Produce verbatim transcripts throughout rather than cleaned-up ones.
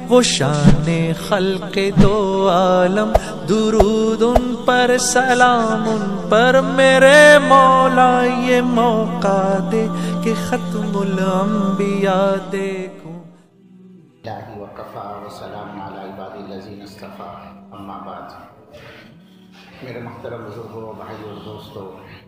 وہ شان خلق دو عالم، درود ان پر سلام ان پر میرے مولا، یہ موقع دے کہ ختم الانبیاء دیکھوں۔ الہی وکفا وسلام علی عباد الذین اصطفیٰ، اما بعد۔ میرے محترم بزرگوں، بھائی اور دوستوں،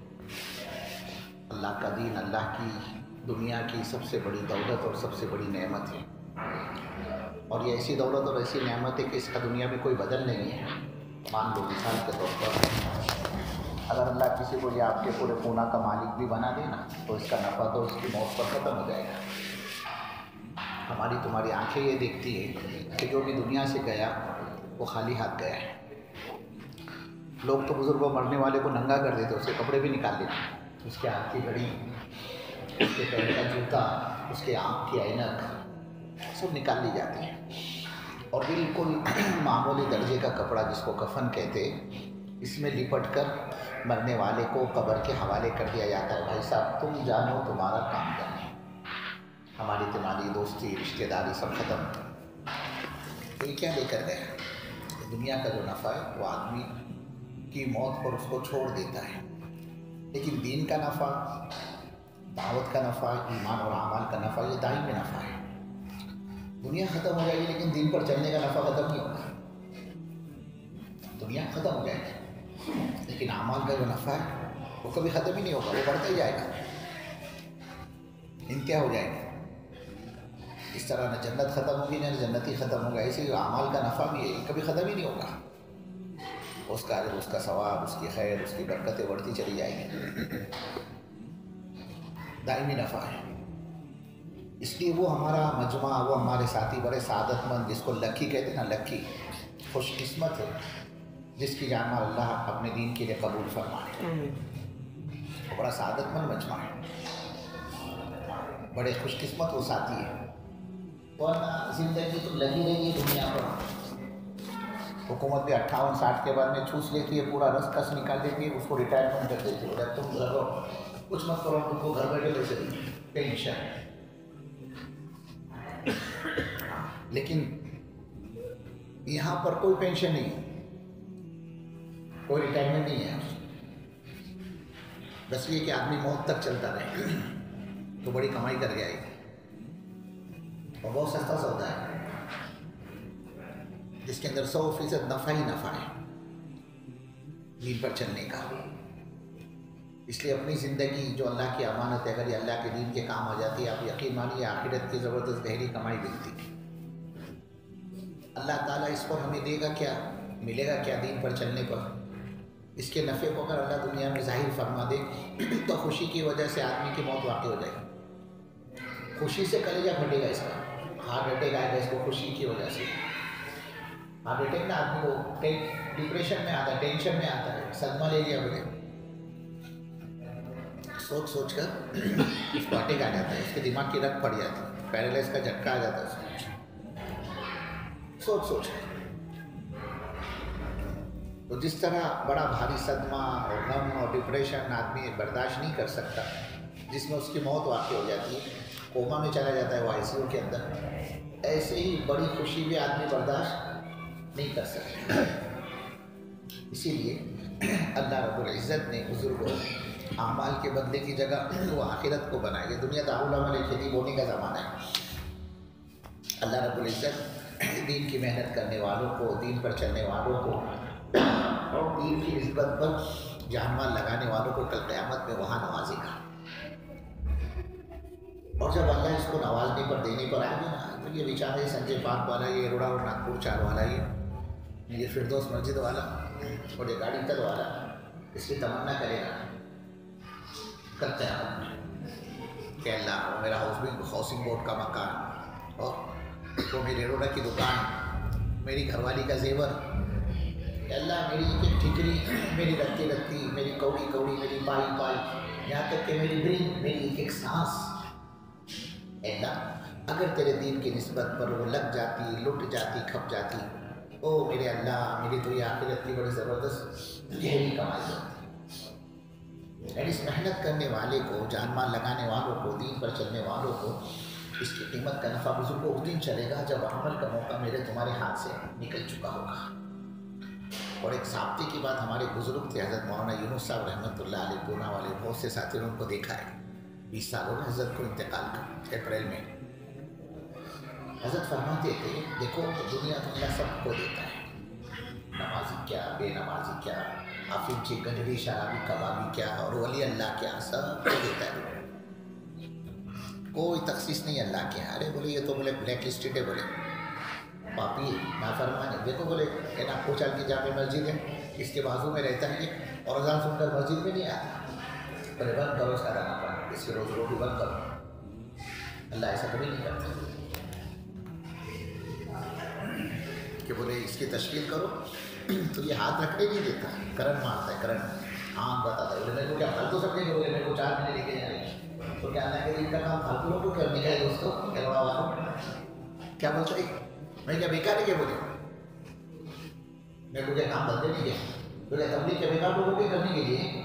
اللہ کا دین اللہ کی دنیا کی سب سے بڑی دولت اور سب سے بڑی نعمت ہے، اور یہ ایسی دولت اور ایسی نعمت ہے کہ اس کا دنیا میں کوئی بدل نہیں ہے۔ مان لو مثال کے طور پر اگر اللہ کسی کو یہ آپ کے پورے پونا کا مالک بھی بنا دے نا، تو اس کا نفع تو اس کی موت پر ختم ہو جائے گا۔ ہماری تمہاری آنکھیں یہ دیکھتی ہے کہ جو بھی دنیا سے گیا وہ خالی ہاتھ گیا ہے۔ لوگ تو بزرگوں مرنے والے کو ننگا کر دیتے، اس کے کپڑے بھی نکال دیتے، اس کے ہاتھ کی گھڑی، اس کے پیر کا جوتا، اس کے آنکھ کی عینک سب نکال لی جاتی ہے، اور بالکل معمولی درجے کا کپڑا جس کو کفن کہتے، اس میں لپٹ کر مرنے والے کو قبر کے حوالے کر دیا جاتا ہے۔ بھائی صاحب تم جانو تمہارا کام کرنے، ہماری تمہاری دوستی رشتہ داری سب ختم۔ تو یہ کیا لے کر گیا؟ دنیا کا جو نفع ہے وہ آدمی کی موت پر اس کو چھوڑ دیتا ہے، لیکن دین کا نفع، دعوت کا نفع، ایمان اور اعمال کا نفع یہ دائمی نفع ہے۔ دنیا ختم ہو جائے گی لیکن دین پر چلنے کا نفع ختم نہیں ہوگا۔ دنیا ختم ہو جائے گی لیکن اعمال کا جو نفع ہے وہ کبھی ختم ہی نہیں ہوگا، وہ بڑھتا ہی جائے گا، انتہا ہو جائے گی۔ اس طرح نہ جنت ختم ہوگی نہ جنتی ختم ہوگا، ایسے اعمال کا نفع بھی ہے، کبھی ختم ہی نہیں ہوگا۔ اس کا اجر، اس کا ثواب، اس کی خیر، اس کی برکتیں بڑھتی چلی جائیں گی، دائمی نفع ہے۔ اس لیے وہ ہمارا مجمع، وہ ہمارے ساتھی بڑے سعادت مند، جس کو لکی کہتے ہیں نا، لکی خوش قسمت ہے جس کی جان مال اللہ اپنے دین کے لیے قبول فرمائے۔ وہ بڑا سعادت مند مجمع ہے، بڑے خوش قسمت وہ ساتھی ہے، ورنہ زندگی تو لگی رہی ہے دنیا پر۔ حکومت بھی اٹھاون ساٹھ کے بعد میں چوس لیتی ہے، پورا رس کس نکال دیتی ہے، اس کو ریٹائرمنٹ کر دیتی ہے، جب تم گھر کچھ مت کرو، تم کو گھر بیٹھے پیسے دیں، پینشن۔ لیکن یہاں پر کوئی پینشن نہیں ہے، کوئی ریٹائرمنٹ نہیں ہے، بس یہ کہ آدمی موت تک چلتا رہے تو بڑی کمائی کر جائے گی، اور بہت سستا سودا ہے جس کے اندر سو فیصد نفع ہی نفع ہے دین پر چلنے کا۔ اس لیے اپنی زندگی جو اللہ کی امانت ہے، اگر یہ اللہ کے دین کے کام آ جاتی ہے، آپ یقین مانیے آخرت کی زبردست گہری کمائی ملتی ہے۔ اللہ تعالیٰ اس پر ہمیں دے گا کیا، ملے گا کیا دین پر چلنے پر؟ اس کے نفع کو اگر اللہ دنیا میں ظاہر فرما دے تو خوشی کی وجہ سے آدمی کی موت واقع ہو جائے گی، خوشی سے کلیجہ پھٹے گا، اس کا ہارٹ اٹیک آئے گا اس کو خوشی کی وجہ سے۔ ہارٹ اٹیک نا آدمی کو ڈپریشن میں آتا ہے، ٹینشن میں آتا ہے، صدمہ لے لیا بولے، سوچ سوچ کر اس کو اٹیک آ جاتا ہے، اس کے دماغ کی رگ پڑ جاتی ہے، پیرالائز کا جھٹکا آ جاتا ہے، سوچ سوچ کر۔ تو جس طرح بڑا بھاری صدمہ اور غم اور ڈپریشن آدمی برداشت نہیں کر سکتا، جس میں اس کی موت واقع ہو جاتی ہے، کوما میں چلا جاتا ہے وہ آئی سی یو کے اندر، ایسے ہی بڑی خوشی بھی آدمی برداشت نہیں کر سکتا۔ اسی لیے اللہ رب العزت نے بزرگوں اعمال کے بدلے کی جگہ وہ آخرت کو بنایا۔ یہ دنیا دارالعمل کھیتی بونے کا زمانہ ہے۔ اللہ رب العزت دین کی محنت کرنے والوں کو، دین پر چلنے والوں کو اور دین کی نسبت پر جان مال لگانے والوں کو کل قیامت میں وہاں نوازے گا، اور جب اللہ اس کو نوازنے پر، دینے پر آئے گا نا، تو یہ بیچارے سنجے پارک والا، یہ روڑا اور ناگپور چار والا، یہ یہ فردوس مسجد والا اور یہ گاڑی تل والا اس کی تمنا کرے گا کل قیامت میں کہ اللہ میرا ہاؤسنگ ہاؤسنگ بورڈ کا مکان، اور وہ میرے روڑا کی دکان، میری گھر والی کا زیور، کہ اللہ میری ایک ٹھکری، میری رکھتی رکھتی، میری کوڑی کوڑی، میری پائی پائی، یہاں تک کہ میری برین، میری ایک ایک سانس، اے اللہ اگر تیرے دین کی نسبت پر وہ لگ جاتی، لٹ جاتی، کھپ جاتی، او میرے اللہ، میری تو یہ آخرت کی بڑی زبردست گہری کمائی ہوتی ہے۔ یعنی اس محنت کرنے والے کو، جان مال لگانے والوں کو، دین پر چلنے والوں کو اس کی قیمت کا نفع بزرگوں اس دن چلے گا جب عمل کا موقع میرے تمہارے ہاتھ سے نکل چکا ہوگا۔ اور ایک ضابطے کی بات ہمارے بزرگ تھے حضرت مولانا یونس صاحب رحمۃ اللہ علیہ، پونا والے، بہت سے ساتھی نے ان کو دیکھا ہے، بیس سال ہو گئے حضرت کو انتقال کا، اپریل میں۔ حضرت فرماتے تھے دیکھو دنیا تو اللہ سب کو دیتا ہے، نمازی کیا، بے نمازی کیا، افیم چی، گنجڑی، شرابی، کبابی کیا، اور ولی اللہ کیا، سب کو دیتا ہے، کوئی تخصیص نہیں اللہ کے یہاں۔ ارے بولے یہ تو بولے بلیک لسٹڈ ہے، بولے پاپی نافرمان ہے، دیکھو بولے یہ ناپو چال کی جامع مسجد ہے، اس کے بازو میں رہتا ہے یہ، اور اذان سن کر مسجد میں نہیں آتا، بولے بند کرو اس کا دانا پانا، اس کے روز روٹی بند کرو۔ اللہ ایسا کبھی نہیں کرتا کہ بولے اس کی تشکیل کرو تو یہ ہاتھ رکھنے نہیں دیتا، کرنٹ مارتا ہے، کرنٹ آنکھ بتاتا ہے، بولے میرے کو کیا پھالتو سمجھے گا، بولے میرے کو چار مہینے لے کے جانے، تو کیا اللہ کے دین کا کام پھالتو لوگوں کو کرنے کا ہے دوستوں، کیلوڑا والوں کیا بولتا ہے، میں کیا بیکار ہے کیا، بولے میرے کو کیا کام بندے نہیں کیا، بولے تبلیغ کیا بیکار لوگوں کے کرنے کے لیے،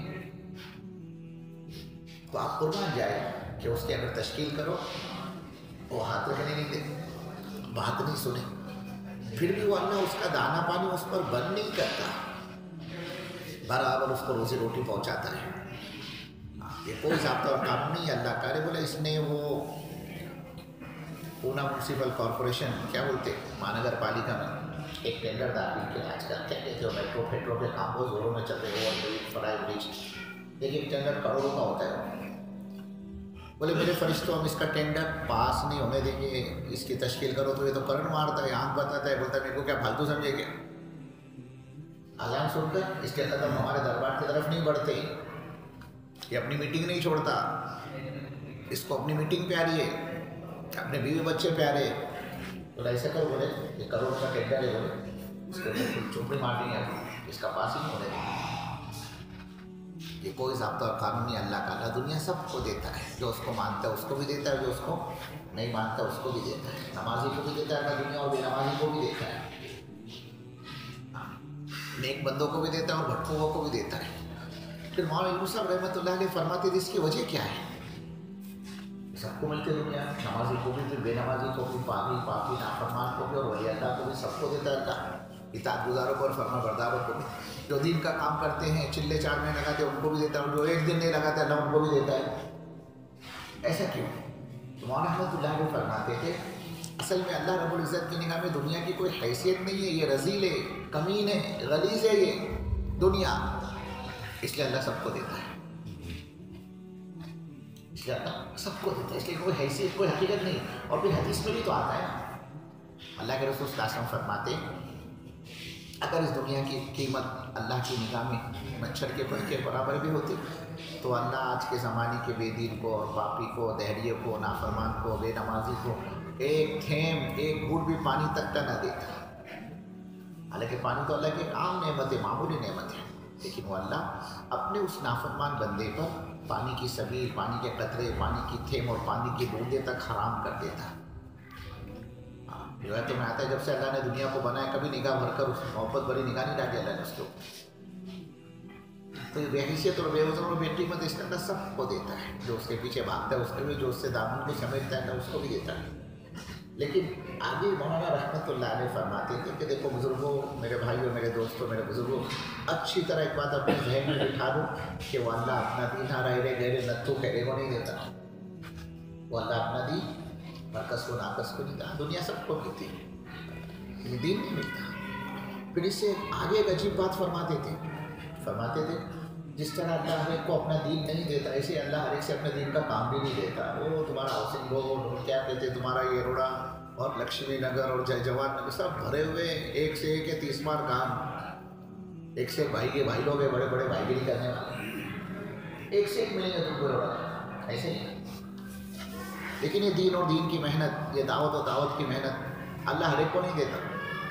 تو آپ قربان جائے کہ اس کی اگر تشکیل کرو وہ ہاتھ رکھنے نہیں دے، بات نہیں سنے، پھر بھی وہ اللہ اس کا دانا پانی اس پر بند نہیں کرتا، برابر اس کو روزی روٹی پہنچاتا ہے۔ یہ کوئی ضابطہ اور قانون نہیں اللہ کا۔ بولے اس نے وہ پونا میونسپل کارپوریشن کیا بولتے مہانگر پالیکا میں ایک ٹینڈر داخل کیا، آج کل کیا کہتے ہو میٹرو فیٹرو کے کام بہت زوروں میں چل رہے ہو، فلائی برج، لیکن ٹینڈر کروڑوں کا ہوتا ہے۔ بولے میرے فرشتوں ہم اس کا ٹینڈر پاس نہیں ہونے دیں گے، اس کی تشکیل کرو، تو یہ تو کرنٹ مارتا ہے، آنکھ بتاتا ہے، بولتا ہے میرے کو کیا پھالتو سمجھے گا۔ اذان سن کر اس کے قدم ہمارے دربار کی طرف نہیں بڑھتے، یہ اپنی میٹنگ نہیں چھوڑتا، اس کو اپنی میٹنگ پیاری ہے، اپنے بیوی بچے پیارے، تو ایسا کر بولے یہ کروڑ کا ٹینڈر ہے، بولے اس کو چوپڑی مار دیں گے، اس کا پاس ہی نہیں ہونے دیں گے۔ یہ کوئی ضابطہ اور قانون نہیں اللہ کا۔ اللہ دنیا سب کو دیتا ہے، جو اس کو مانتا ہے اس کو بھی دیتا ہے، جو اس کو نہیں مانتا اس کو بھی دیتا ہے، نمازی کو بھی دیتا ہے اللہ دنیا، اور بے نمازی کو بھی دیتا ہے، نیک بندوں کو بھی دیتا ہے اور بھٹکوں کو بھی دیتا ہے۔ پھر مولانا یونس صاحب رحمۃ اللہ علیہ فرماتے تھے اس کی وجہ کیا ہے، سب کو ملتے دنیا، نمازی کو بھی، بے نمازی کو بھی، پاپی پاپی نافرمان کو بھی، اور ولی اللہ کو بھی، سب کو دیتا ہے اللہ، اطاعت گزاروں کو اور فرما برداروں کو بھی، جو دین کا کام کرتے ہیں چلے چار مہینے لگاتے ہیں ان کو بھی دیتا ہے، اور جو ایک دن نہیں لگاتے اللہ ان کو بھی دیتا ہے۔ ایسا کیوں؟ مولانا رحمۃ اللہ علیہ فرماتے تھے اصل میں اللہ رب العزت کی نگاہ میں دنیا کی کوئی حیثیت نہیں ہے، یہ رذیل ہے، کمین ہے، غلیظ ہے یہ دنیا، اس لیے اللہ سب کو دیتا ہے، اس لیے اللہ سب کو دیتا ہے، اس لیے کوئی حیثیت کوئی حقیقت نہیں۔ اور پھر حدیث میں بھی تو آتا ہے اللہ کے رسول صلی اللہ علیہ وسلم فرماتے اگر اس دنیا کی قیمت اللہ کی نگاہ میں مچھر کے پر کے برابر بھی ہوتی تو اللہ آج کے زمانے کے بے دین کو اور پاپی کو، دہریے کو، نافرمان کو، بے نمازی کو ایک تھیم ایک گھوٹ بھی پانی تک کا نہ دیتا۔ حالانکہ پانی تو اللہ کی ایک عام نعمت ہے، معمولی نعمت ہے، لیکن وہ اللہ اپنے اس نافرمان بندے پر پانی کی سبیل، پانی کے قطرے، پانی کی تھیم اور پانی کی بوندیں تک حرام کر دیتا ہے۔ روایتوں میں آتا ہے جب سے اللہ نے دنیا کو بنایا کبھی نگاہ بھر کر اس محبت بھری نگاہ نہیں ڈالی اللہ نے اس کو، تو یہ بے حیثیت اور بے وزن اور بے قیمت اس کے اندر سب کو دیتا ہے، جو اس کے پیچھے بھاگتا ہے اس کو بھی، جو اس سے دامن کو سمیٹتا ہے اس کو بھی دیتا ہے۔ لیکن آگے مولانا رحمۃ اللہ علیہ فرماتے تھے کہ دیکھو بزرگوں، میرے بھائیوں، میرے دوستوں، میرے بزرگوں، اچھی طرح ایک بات اپنے ذہن میں بٹھا دو کہ وہ اللہ اپنا دین ہاں رہے گہرے نتھو کہے کو نہیں دیتا، وہ اللہ اپنا دین مرکز کو ناقص کو نہیں دیتا، دنیا سب کو ملتی ہے، دین نہیں ملتا۔ پھر اس سے آگے ایک عجیب بات فرماتے تھے فرماتے تھے جس طرح اللہ ہر ایک کو اپنا دین نہیں دیتا، ایسے اللہ ہر ایک سے اپنے دین کا کام بھی نہیں دیتا۔ وہ تمہارا ہاؤسنگ بورڈ کیا کہتے ہیں، تمہارا یہ روڑا اور لکشمی نگر اور جے جوان نگر سب بھرے ہوئے، ایک سے ایک ہے تیس مار کام، ایک سے ایک بھائی کے بھائی لوگ ہیں، بڑے بڑے بھائی گیری کرنے والے، ایک سے ایک ملیں گے تم کو روڑا، ایسے نہیں۔ لیکن یہ دین اور دین کی محنت، یہ دعوت اور دعوت کی محنت اللہ ہر ایک کو نہیں دیتا۔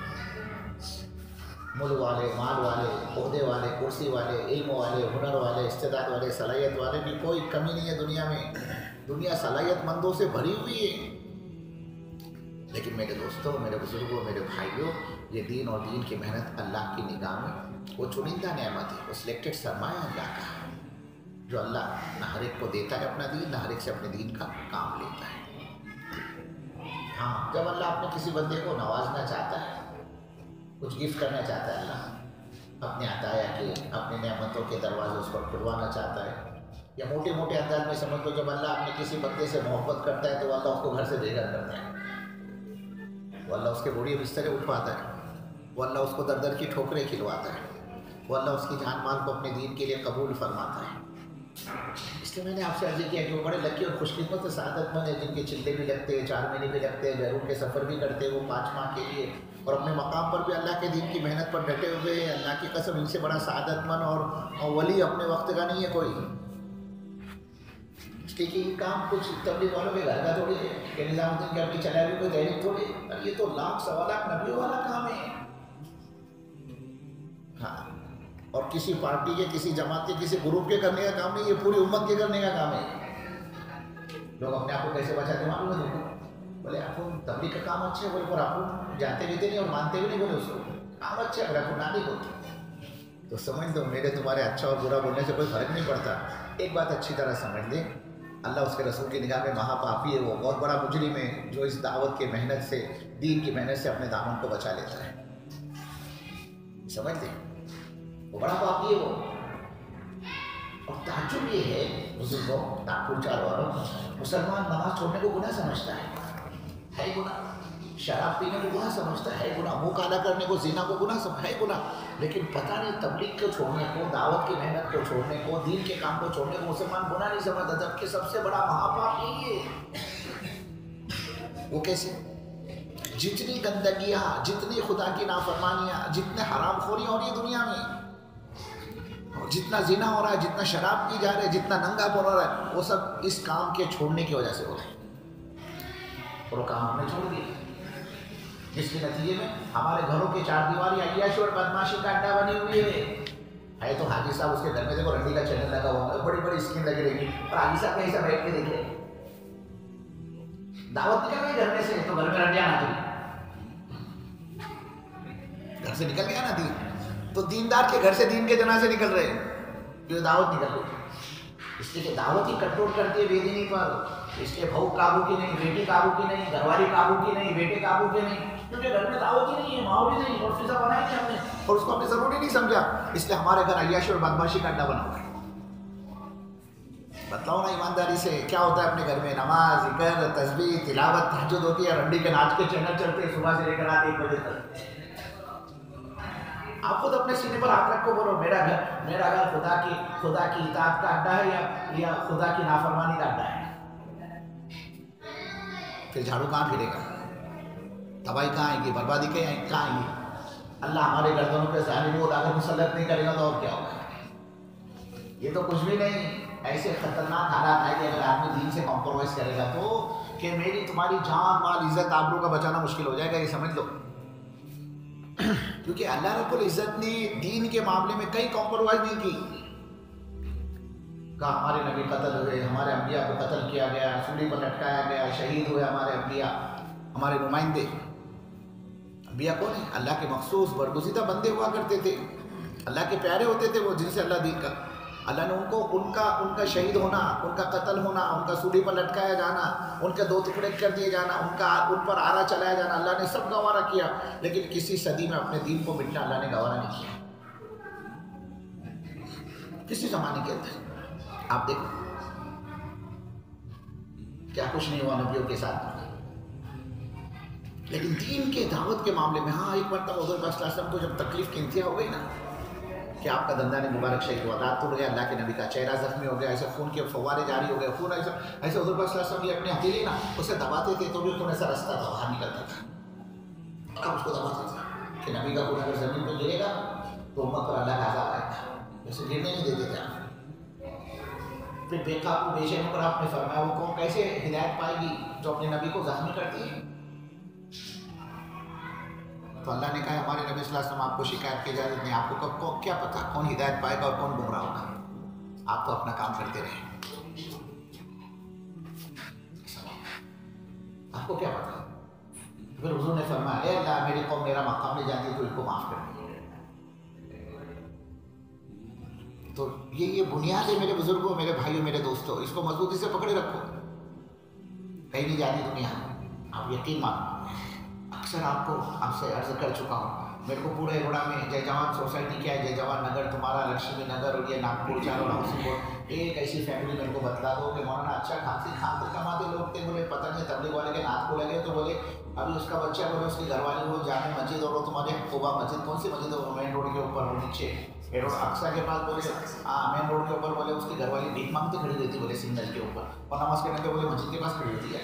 ملک والے، مال والے، عہدے والے، کرسی والے، علم والے، ہنر والے، استعداد والے، صلاحیت والے بھی کوئی کمی نہیں ہے دنیا میں، دنیا صلاحیت مندوں سے بھری ہوئی ہے۔ لیکن میرے دوستوں، میرے بزرگوں، میرے بھائیوں، یہ دین اور دین کی محنت اللہ کی نگاہ میں وہ چنندہ نعمت ہے، وہ سلیکٹڈ سرمایہ اللہ کا ہے، جو اللہ نہ ہر ایک کو دیتا ہے اپنا دین، نہ ہر ایک سے اپنے دین کا کام لیتا ہے۔ ہاں جب اللہ اپنے کسی بندے کو نوازنا چاہتا ہے، کچھ گفٹ کرنا چاہتا ہے، اللہ اپنے عطایا کے اپنے نعمتوں کے دروازے اس پر کھلوانا چاہتا ہے، یا موٹے موٹے انداز میں سمجھ لو جب اللہ اپنے کسی بندے سے محبت کرتا ہے تو اللہ اس کو گھر سے بے گھر کرتا ہے، وہ اللہ اس کے بوڑھے بسترے اٹھواتا ہے، وہ اللہ اس کو در در کی ٹھوکریں کھلواتا ہے، وہ اللہ اس کی جان مال کو اپنے دین کے لیے قبول فرماتا ہے۔ اس لیے میں نے آپ سے عرض کیا کہ وہ بڑے لکی اور خوش قسمت اور سعادت مند ہے جن کے چلے بھی لگتے ہیں، چار مہینے بھی لگتے ہیں، بیرون کے سفر بھی کرتے ہیں وہ پانچ ماہ کے لیے، اور اپنے مقام پر بھی اللہ کے دین کی محنت پر ڈٹے ہوئے ہیں۔ اللہ کی قسم ان سے بڑا سعادت مند اور ولی اپنے وقت کا نہیں ہے کوئی۔ اس لیے کہ یہ کام کچھ تبلیغ والوں کے گھر کا تھوڑی ہے کہ نظام الدین کی اپنی چلا ہوئی کوئی تحریک تھوڑی ہے، اور یہ تو لاکھ سوا لاکھ نبیوں والا کام ہے۔ ہاں، اور کسی پارٹی کے، کسی جماعت کے، کسی گروپ کے کرنے کا کام نہیں، یہ پوری امت کے کرنے کا کام ہے۔ لوگ اپنے آپ کو کیسے بچاتے ہیں معلوم ہے؟ بولے آپ کو تبلیغ کا کام اچھا ہے، بولے پر آپ جانتے بھی تھے نہیں اور مانتے بھی نہیں، بولے اس کو کام اچھا ہے، اگر آپ کو نہ نہیں ہوتے تو سمجھ دو میرے تمہارے اچھا اور برا بولنے سے کوئی فرق نہیں پڑتا۔ ایک بات اچھی طرح سمجھ لیں، اللہ اس کے رسول کی نگاہ میں مہا پاپی ہے، وہ بہت بڑا مجرم ہے جو اس دعوت کی محنت سے، دین کی محنت سے اپنے دامن کو بچا لیتا ہے۔ سمجھ لیں وہ بڑا پاپی ہے وہ۔ اور تعجب یہ ہے بزرگوں، ناگپور چار والوں، مسلمان نماز چھوڑنے کو گناہ سمجھتا ہے، ہے گناہ، شراب پینے کو گناہ سمجھتا ہے، گناہ، منہ کالا کرنے کو، زنا کو گناہ سمجھتا ہے، گناہ، لیکن پتہ نہیں تبلیغ کو چھوڑنے کو، دعوت کی محنت کو چھوڑنے کو، دین کے کام کو چھوڑنے کو مسلمان گناہ نہیں سمجھتا، جبکہ سب سے بڑا مہاپاپ یہی ہے۔ وہ کیسے؟ جتنی گندگیاں، جتنی خدا کی نافرمانیاں، جتنے حرام خوریاں ہو رہی ہیں دنیا میں، جتنا زنا ہو رہا ہے، جتنا شراب پی جا رہا ہے، جتنا ننگا پن ہو رہا ہے، وہ سب اس کام کے چھوڑنے کی وجہ سے ہو رہا ہے، اور وہ کام ہم نے چھوڑ دیا، جس کے نتیجے میں ہمارے گھروں کی چار دیواری عیاشی اور بدماشی کا اڈا بنی ہوئی ہے۔ ہے تو حاجی صاحب اس کے گھر میں دیکھو رنڈی کا چینل لگا ہوا ہے، بڑی بڑی اسکرین لگی رہے گی، اور حاجی صاحب کہیں سے بیٹھ کے دیکھ رہے، دعوت نکل گئی گھر میں سے تو گھر میں رنڈیاں نہ تھی، گھر سے نکل گیا نا دین، تو دیندار کے گھر سے دین کے جنازے نکل رہے ہیں، جو دعوت نکل رہی ہے، اس لیے کہ دعوت ہی کنٹرول کرتی ہے بے دینی پر، اس لیے بہو قابو کی نہیں، بیٹی قابو کی نہیں، گھر والی قابو کی نہیں، بیٹے قابو کی نہیں، کیونکہ گھر میں دعوت ہی نہیں ہے، ماحول ہی نہیں، اور فضا بنائی نہیں ہم نے، اور اس کو ہم نے ضروری نہیں سمجھا، اس لیے ہمارے گھر عیاشی اور بدماشی کا اڈا بنا ہوا ہے۔ بتلاؤ نا ایمانداری سے کیا ہوتا ہے اپنے گھر میں؟ نماز، ذکر، تسبیح، تلاوت، تہجد ہوتی ہے، رنڈی کے ناچ کے چینل چلتے ہیں صبح سے لے کر رات ایک بجے تک۔ آپ خود اپنے سینے پر ہاتھ رکھو، بولو میرا گھر میرا گھر خدا کی خدا کی اطاعت کا اڈا ہے یا یا خدا کی نافرمانی کا اڈا ہے؟ پھر جھاڑو کہاں پھرے گا؟ تباہی کہاں آئے گی؟ بربادی کہاں آئے گی؟ اللہ ہمارے گردنوں پہ ظالم کو اگر مسلط نہیں کرے گا تو اور کیا ہوگا؟ یہ تو کچھ بھی نہیں، ایسے خطرناک حالات ہے کہ اگر آدمی دین سے کمپرومائز کرے گا تو کہ میری تمہاری جان مال عزت آبرو کا بچانا مشکل ہو جائے گا، یہ سمجھ لو، کیونکہ اللہ رب العزت نے دین کے معاملے میں کئی کمپرومائز نہیں کی۔ کہا ہمارے نبی قتل ہوئے، ہمارے انبیاء کو قتل کیا گیا، سولی پر لٹکایا گیا، شہید ہوئے ہمارے انبیاء، ہمارے نمائندے۔ انبیاء کون ہیں؟ اللہ کے مخصوص برگزیدہ بندے ہوا کرتے تھے، اللہ کے پیارے ہوتے تھے وہ، جن سے اللہ دین کا اللہ نے ان کو ان کا ان کا شہید ہونا، ان کا قتل ہونا، ان کا سولی پر لٹکایا جانا، ان کے دو ٹکڑے کر دیے جانا، ان کا ان پر آرا چلایا جانا، اللہ نے سب گوارا کیا، لیکن کسی صدی میں اپنے دین کو مٹنا اللہ نے گوارا نہیں کیا، کسی زمانے کے اندر۔ آپ دیکھو کیا کچھ نہیں ہوا نبیوں کے ساتھ، لیکن دین کے دعوت کے معاملے میں ہاں ایک مرتبہ حضور پاک صلی اللہ علیہ وسلم کو جب تکلیف کی انتہا ہو گئی نا کہ آپ کا دندان مبارک شہید ہوا، دانت ٹوٹ گیا، اللہ کے نبی کا چہرہ زخمی ہو گیا، ایسے خون کے فوارے جاری ہو گئے، خون ایسے ایسے حضور پاک صلی اللہ علیہ وسلم یہ اپنے ہتھیلی نا اسے دباتے تھے تو بھی خون ایسا رستہ تھا باہر نکلتا تھا، آپ اس کو دباتے تھے کہ نبی کا خون اگر زمین پہ گرے گا تو امت پر اللہ کا عذاب آئے گا، اسے گرنے نہیں دیتے تھے آپ۔ پھر بے قابو بے چین پر آپ نے فرمایا وہ قوم کیسے ہدایت پائے گی جو اپنے نبی کو زخمی کرتی ہے؟ تو اللہ نے کہا ہمارے نبی صلی اللہ علیہ وسلم آپ کو شکایت کی اجازت نہیں، آپ کو کب کو کیا پتا کون ہدایت پائے گا اور کون گمراہ ہوگا، آپ تو اپنا کام کرتے رہیں، آپ کو کیا پتا۔ پھر حضور نے فرمایا اے اللہ میری قوم میرا مقام لے جاتی ہے تو ان کو معاف کر دیں۔ تو یہ یہ بنیاد ہے میرے بزرگوں، میرے بھائیوں، میرے دوستوں، اس کو مضبوطی سے پکڑے رکھو، کہیں نہیں جاتی دنیا، आप यकीन मानो, अक्सर आपको आपसे अर्ज कर चुका हूँ, मेरे को पूरे एगोड़ा में जय जवान सोसाइटी क्या है, जय जवान नगर तुम्हारा, लक्ष्मी नगर और ये नागपुर चारों हाउसिंग बोर्ड, एक ऐसी फैमिली मेरे को बतला दो कि मौलाना अच्छा खांसी खाते कमाते लोग थे, बोले पता नहीं तबलीग वाले के नाक को लगे, तो बोले अभी उसका बच्चा, बोले उसकी घरवाली वो जाने मस्जिद, और वो तुम्हारे कोबा मस्जिद, कौन सी मस्जिद है मेन रोड के ऊपर और नीचे रोड अक्सा के पास, बोले हाँ मेन रोड के ऊपर, बोले उसकी घरवाली भीख मांगती खड़ी रहती, बोले सिग्नल के ऊपर, और नमाज करने के बोले मस्जिद के पास खड़ी रहती है।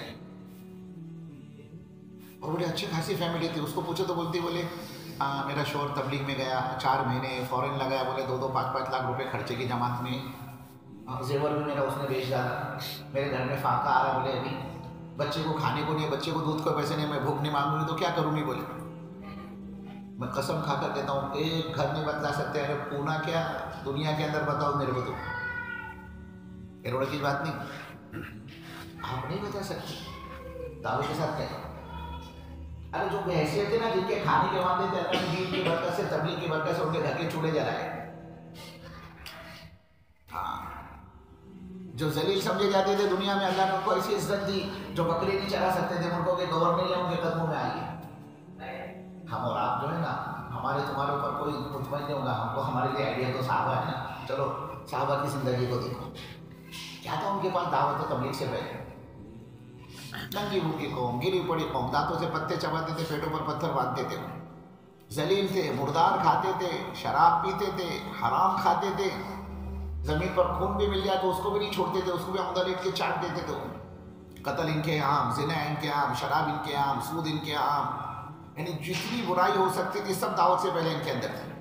और बोले अच्छी खासी फैमिली थी, उसको पूछो तो बोलती, बोले आ, मेरा शोर तबलीग में गया, चार महीने फॉरेन लगाया, बोले दो दो पाँच पाँच लाख रुपए खर्चे की जमात में, जेवर भी मेरा उसने बेच डाला, मेरे घर में फाका आ रहा, बोले अभी बच्चे को खाने को नहीं, बच्चे को दूध को पैसे नहीं, मैं भूख नहीं मांगूंगी तो क्या करूँगी, बोले मैं कसम खा कर कहता हूँ एक घर नहीं बतला सकते, अरे पूना क्या दुनिया के अंदर बताओ मेरे को, तो करोड़ की बात नहीं, आप नहीं बता सकते दावे के साथ कहता हूँ। अरे जो हैसियत है ना, जिनके खाने के वादे थे, अल्लाह ने दीन की बरकत से, तबलीग की बरकत से उनके घर के चूल्हे जलाए। हाँ, जो जलील समझे जाते थे दुनिया में, अल्लाह ने उनको ऐसी इज्जत दी, जो बकरी नहीं चला सकते थे, उनको के गवर्नर या उनके कदमों में आई। हम और आप जो है ना, हमारे तुम्हारे ऊपर कोई मुतमईन नहीं होगा, हमको हमारे लिए आइडिया तो साहबा है ना, चलो साहबा की जिंदगी को देखो, क्या था उनके पास दावत तो तबलीग से पहले, नंगी भूखी कौम, गिरी पड़ी कौम, दांतों से पत्ते चबाते थे, पेटों पर पत्थर बांधते थे, जलील थे, मुर्दार खाते थे, शराब पीते थे, हराम खाते थे, जमीन पर खून भी मिल जाए तो उसको भी नहीं छोड़ते थे, उसको भी अंदर लेट के चाट देते थे, कत्ल इनके आम, जिना इनके आम, शराब इनके आम, सूद इनके आम, यानी जितनी बुराई हो सकती थी सब दावत से पहले इनके अंदर थी।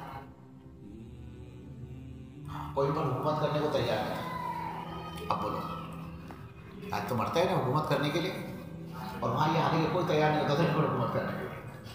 कोई पर हुकूमत करने को तैयार नहीं। अब बोलो, आज तो मरता है ना हुकूमत करने के लिए, और वहाँ ये आने के कोई तैयार नहीं होता था इन पर हुकूमत करने के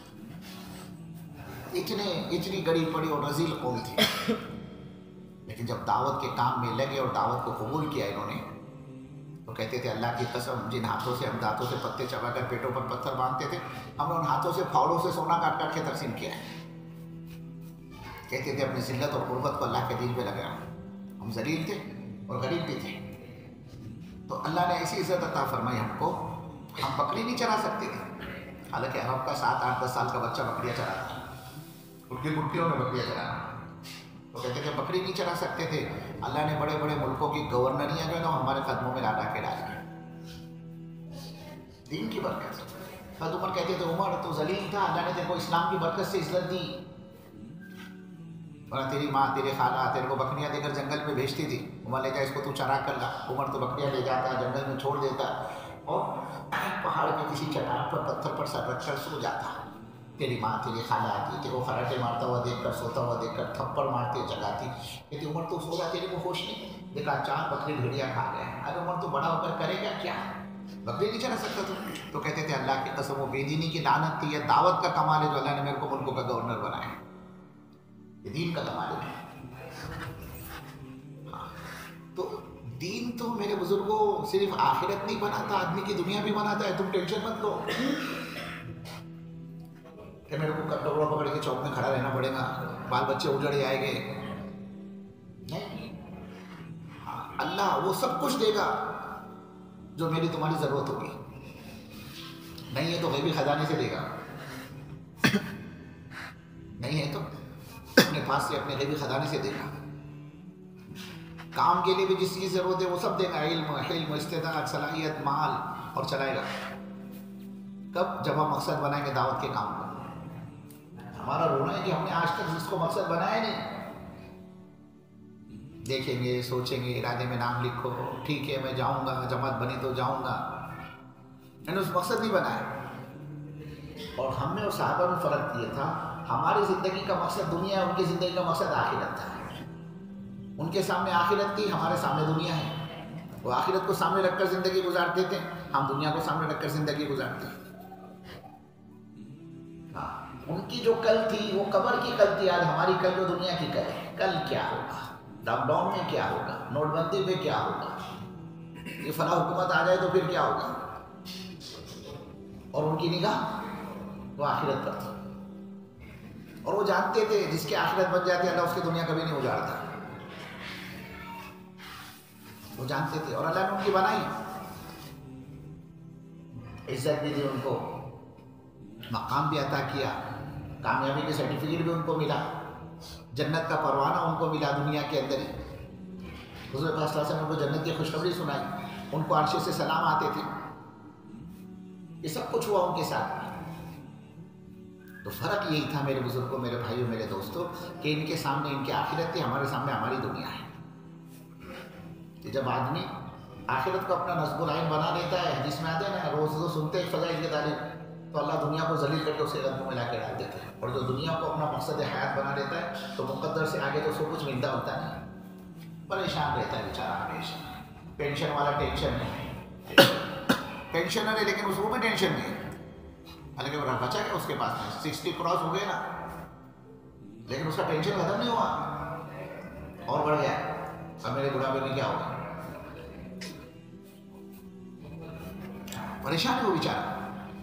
लिए। इतने इतनी गरीब पड़ी और रजील कौम थी, लेकिन जब दावत के काम में लगे और दावत को कबूल किया इन्होंने, तो कहते थे अल्लाह की कसम, जिन हाथों से हम दांतों से पत्ते चबाकर पेटों पर पत्थर बांधते थे, हमने उन हाथों से फावड़ों से सोना काट काट के तकसीम किया है। कहते थे अपनी जिल्लत और गुर्बत को अल्लाह के दीन पे लगाया, हम जलील थे और गरीब भी थे, तो अल्लाह ने ऐसी इज्जत अता फरमाई हमको, हम बकरी नहीं चरा सकते थे, हालांकि अरब का सात आठ दस साल का बच्चा बकरियाँ चराता, उनकी मुट्ठियों में बकरियाँ चराना, तो कहते थे बकरी नहीं चरा सकते थे। अल्लाह ने बड़े बड़े मुल्कों की गवर्नरियाँ जो है ना हमारे कदमों में ला ला के डाली, दीन की बरकत। हज़रत उमर कहते थे उमर तो जलील था, अल्लाह ने तेरे को इस्लाम की बरकत से इज्जत दी, और तेरी माँ तेरे खाला तेरे को बकरियाँ देकर जंगल में भेजती थी, उमर ले जा इसको तू चरा कर ला, उमर तो बकरियाँ ले जाता, जंगल में छोड़ देता, और पहाड़ पे किसी चट्टान पर पत्थर पर सर रख कर सो जाता। तेरी माँ तेरी खाला आती, तेरे को खराटे मारता हुआ देख कर, सोता हुआ देख कर थप्पड़ मारती जगाती, कहती उमर तो सो रहा, तेरे को होश नहीं, देखा चार बकरी भेड़िया खा गए, अरे उमर तो बड़ा होकर करेगा क्या, बकरी नहीं चला सकता तुम। तो कहते थे अल्लाह की कसम वो बेदीनी की लानत थी, या दावत का कमाल है जो अल्लाह ने मेरे को मुल्कों का गवर्नर बनाया, ये दीन का कमाल है। हाँ, तो दीन तो मेरे बुजुर्गों सिर्फ आखिरत नहीं बनाता, आदमी की दुनिया भी बनाता है, तुम टेंशन मत लो कि मेरे को कटोरा पकड़ के चौक में खड़ा रहना पड़ेगा, बाल बच्चे उजड़ जाएंगे, नहीं, हाँ, अल्लाह वो सब कुछ देगा जो मेरी तुम्हारी ज़रूरत होगी, नहीं है तो गैबी खजाने से देगा, नहीं है तो अपने पास से अपने गैबी खजाने से देगा, काम के लिए भी जिसकी ज़रूरत है वो सब देगा, इल्म हिल्म इस्तेदाद सलाहियत माल, और चलाएगा। कब? जब हम मकसद बनाएंगे दावत के काम को। हमारा रोना है कि हमने आज तक जिसको मकसद बनाया नहीं, देखेंगे सोचेंगे इरादे में नाम लिखो, ठीक है मैं जाऊंगा, जमात बनी तो जाऊंगा, मैंने उस मकसद नहीं बनाया। और हम में और साहबा में फ़र्क ये था, हमारी ज़िंदगी का मकसद दुनिया है, उनकी ज़िंदगी का मकसद आखिरत था। उनके सामने आखिरत थी, हमारे सामने दुनिया है। वो आखिरत को सामने रखकर ज़िंदगी गुजारते थे, हम दुनिया को सामने रखकर ज़िंदगी गुजारते हैं। हाँ, उनकी जो कल थी वो कब्र की कल थी, आज हमारी कल जो दुनिया की कल है। कल क्या होगा, लॉकडाउन में क्या होगा, नोटबंदी में क्या होगा, ये फला हुकूमत आ जाए तो फिर क्या होगा। और उनकी निगाह वो आखिरत पर थी, और वो जानते थे जिसकी आखिरत बन जाती है अल्लाह उसकी दुनिया कभी नहीं उजाड़ता, वो जानते थे, और अल्लाह ने उनकी बनाई। عزت بھی دی ان کو، مقام بھی عطا کیا، کامیابی کے سرٹیفکیٹ بھی ان کو ملا، جنت کا پروانہ ان کو ملا دنیا کے اندر ہی۔ حضور پاک صلی اللہ علیہ وسلم نے ان کو جنت کی خوشخبری سنائی، ان کو عرش سے سلام آتے تھے، یہ سب کچھ ہوا ان کے ساتھ۔ تو فرق یہی تھا میرے بزرگوں، میرے بھائیوں، میرے دوستوں، کہ ان کے سامنے ان کی آخرت تھی، ہمارے سامنے ہماری دنیا ہے۔ کہ جب آدمی آخرت کو اپنا نصب العین بنا لیتا ہے، جس میں آتے ہیں نا روز روز سنتے ہیں فضائل کی تعریف، تو اللہ دنیا کو ذلیل کر کے اسے قدموں میں لا کے ڈال دیتے ہیں۔ اور جو دنیا کو اپنا مقصد حیات بنا لیتا ہے تو مقدر سے آگے تو اس کو کچھ ملتا ہوتا نہیں، پریشان رہتا ہے بیچارہ ہمیشہ۔ پینشن والا ٹینشن نہیں، پینشنر ہے لیکن اس کو بھی ٹینشن نہیں، حالانکہ وہ بچا کیا اس کے پاس میں سکسٹی کراس ہو گئے نا، لیکن اس کا ٹینشن ختم نہیں ہوا، اور بڑھ گیا۔ اب میرے بڑھاپے میں کیا ہوگا، پریشان ہے وہ بیچارہ۔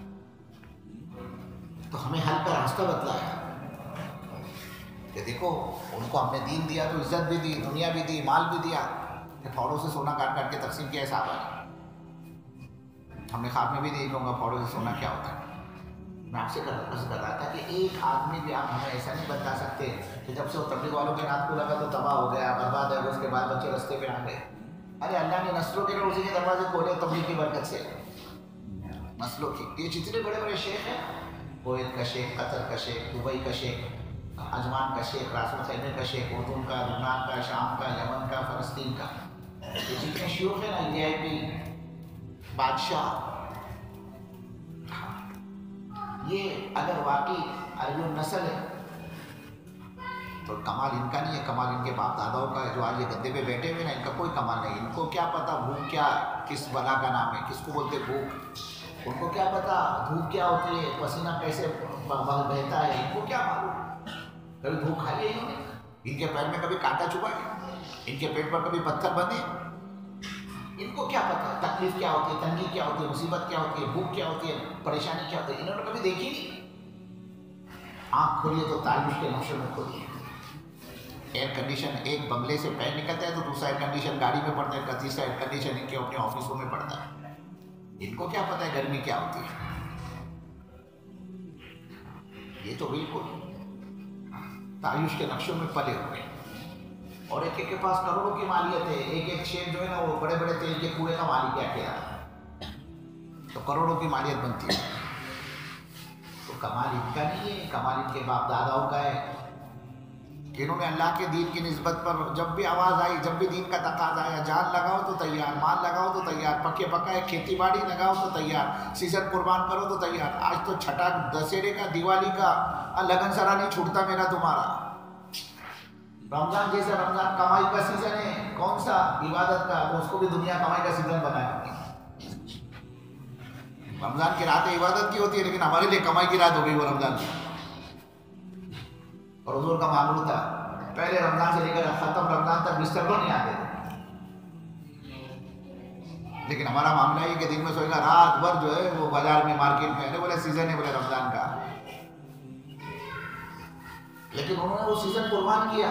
تو ہمیں حل کا راستہ بتلایا کہ دیکھو ان کو ہم نے دین دیا تو عزت بھی دی، دنیا بھی دی، مال بھی دیا، کہ پھوڑوں سے سونا کاٹ کاٹ کے تقسیم کیا صحابہ نے۔ ہم نے خواب میں بھی نہیں کہوں گا پھوڑوں سے سونا کیا ہوتا ہے۔ میں آپ سے کر رہا تھا کہ ایک آدمی بھی آپ ہمیں ایسا نہیں بتا سکتے کہ جب سے وہ تبلیغ والوں کے نعت کو لگا تو تباہ ہو گیا، برباد ہے، اس کے بعد بچے رستے پہ آ گئے۔ ارے اللہ نے نسلوں کے روزی کے دروازے کھولے تبلیغ کی برکت سے، نسلوں کی۔ یہ جتنے بڑے بڑے شیخ ہیں، کویت کا شیخ، قطر کا شیخ، دبئی کا شیخ، عجمان کا شیخ، راس الخیمے کا شیخ، اردن کا، لبنان کا، شام کا، یمن کا، فلسطین کا، یہ جتنے شیوخ ہیں نا، وی آئی پی، بادشاہ، یہ اگر واقعی عربی النسل ہے تو کمال ان کا نہیں ہے، کمال ان کے باپ داداؤں کا ہے، جو آج یہ گدے پہ بیٹھے ہوئے نا، ان کا کوئی کمال نہیں۔ ان کو کیا پتا بھوک کیا، کس بلا کا نام ہے، کس کو بولتے بھوک، ان کو کیا پتا دھوپ کیا ہوتی ہے، پسینہ کیسے بہتا ہے، ان کو کیا معلوم۔ کبھی دھوپ کھائی ہے انہوں نے، ان کے پیر میں کبھی کانٹا چھپا ہے، ان کے پیٹ پر کبھی پتھر بندھے، ان کو کیا پتا تکلیف کیا ہوتی ہے، تنگی کیا ہوتی ہے، مصیبت کیا ہوتی ہے، بھوک کیا ہوتی ہے، پریشانی کیا ہوتی ہے، انہوں نے کبھی دیکھی نہیں۔ آنکھ کھولیے تو تعلق کے نقشے میں کھولیے۔ ایئر کنڈیشن ایک بنگلے سے پیر نکلتا ہے تو دوسرا ایئر کنڈیشن گاڑی میں پڑتا ہے، تیسرا ایئر کنڈیشن ان کے اپنے آفسوں میں پڑتا ہے۔ ان کو کیا پتا ہے گرمی کیا ہوتی ہے، یہ تو بالکل تعیش کے نقشوں میں پلے ہوئے۔ اور ایک ایک کے پاس کروڑوں کی مالیت ہے، ایک ایک شیخ جو ہے نا وہ بڑے بڑے تیل کے کنویں کا مالک ہے اکیلا، تو کروڑوں کی مالیت بنتی ہے۔ تو کمال ان کا نہیں ہے، کمال ان کے باپ داداؤں کا ہے کہ انہوں نے اللہ کے دین کی نسبت پر جب بھی آواز آئی، جب بھی دین کا تقاضا آیا، جان لگاؤ تو تیار، مال لگاؤ تو تیار، پکے پکائے کھیتی باڑی لگاؤ تو تیار، سیزن قربان کرو تو تیار۔ آج تو چھٹا دسہرے کا، دیوالی کا لگن سرا نہیں چھوٹتا میرا تمہارا۔ رمضان جیسا رمضان کمائی کا سیزن ہے، کون سا عبادت کا، تو اس کو بھی دنیا کمائی کا سیزن بنایا۔ رمضان کی راتیں عبادت کی ہوتی ہے لیکن ہمارے لیے کمائی کی رات ہو گئی وہ رمضان کی۔ اور حضور کا معمول تھا پہلے رمضان سے لے کر ختم رمضان تک بستر پر نہیں آتے تھے، لیکن ہمارا معاملہ یہ کہ دن میں سوئے گا، رات بھر جو ہے وہ بازار میں مارکیٹ میں ہے، بولے سیزن ہے بولے رمضان کا، لیکن انہوں نے وہ سیزن قربان کیا۔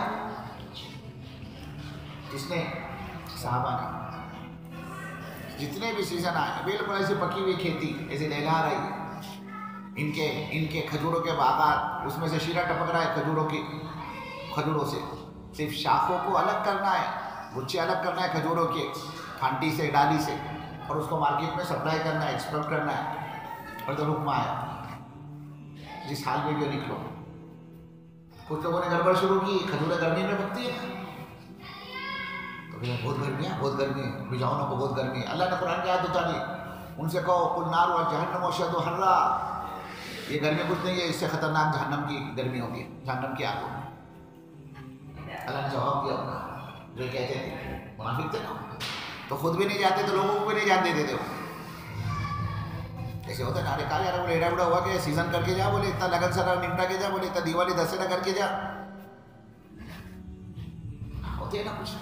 جس نے صحابہ نے جتنے بھی سیزن آئے بالکل ایسے پکی ہوئی کھیتی ایسے لہلا رہی ہے، ان کے ان کے کھجوروں کے باغات، اس میں سے شیرہ ٹپک رہا ہے کھجوروں کی، کھجوروں سے صرف شاخوں کو الگ کرنا ہے، گچھے الگ کرنا ہے کھجوروں کے پھانٹی سے، ڈالی سے، اور اس کو مارکیٹ میں سپلائی کرنا ہے، ایکسپورٹ کرنا ہے۔ اور تو حکم آیا جس حال میں بھی نکلو۔ کچھ لوگوں نے گڑبڑ شروع کی، کھجوریں گرمی میں پکتی ہے تو بہت گرمی ہے، بہت گرمی ہے، بجاؤنوں کو بہت گرمی ہے۔ اللہ نے قرآن کی آیت اتاری، ان سے کہو قل نار و جہنم اشد حرا، یہ گرمی کچھ نہیں ہے، اس سے خطرناک جہنم کی گرمی ہوگی، جہنم کی آگ ہوگی۔ اللہ نے جواب دیا ہوگا، جو کہتے تھے منافق تھے نا، تو خود بھی نہیں جاتے تو لوگوں کو بھی نہیں جان دیتے تھے وہ۔ ایسے ہوتا ہے نا، ارے کہا یار بولے ایڈا بڑا ہوا کہ سیزن کر کے جا، بولے اتنا لگن سرا نمٹا کے جا، بولے اتنا دیوالی دسہرا کر کے جا، ہوتے ہیں نا کچھ۔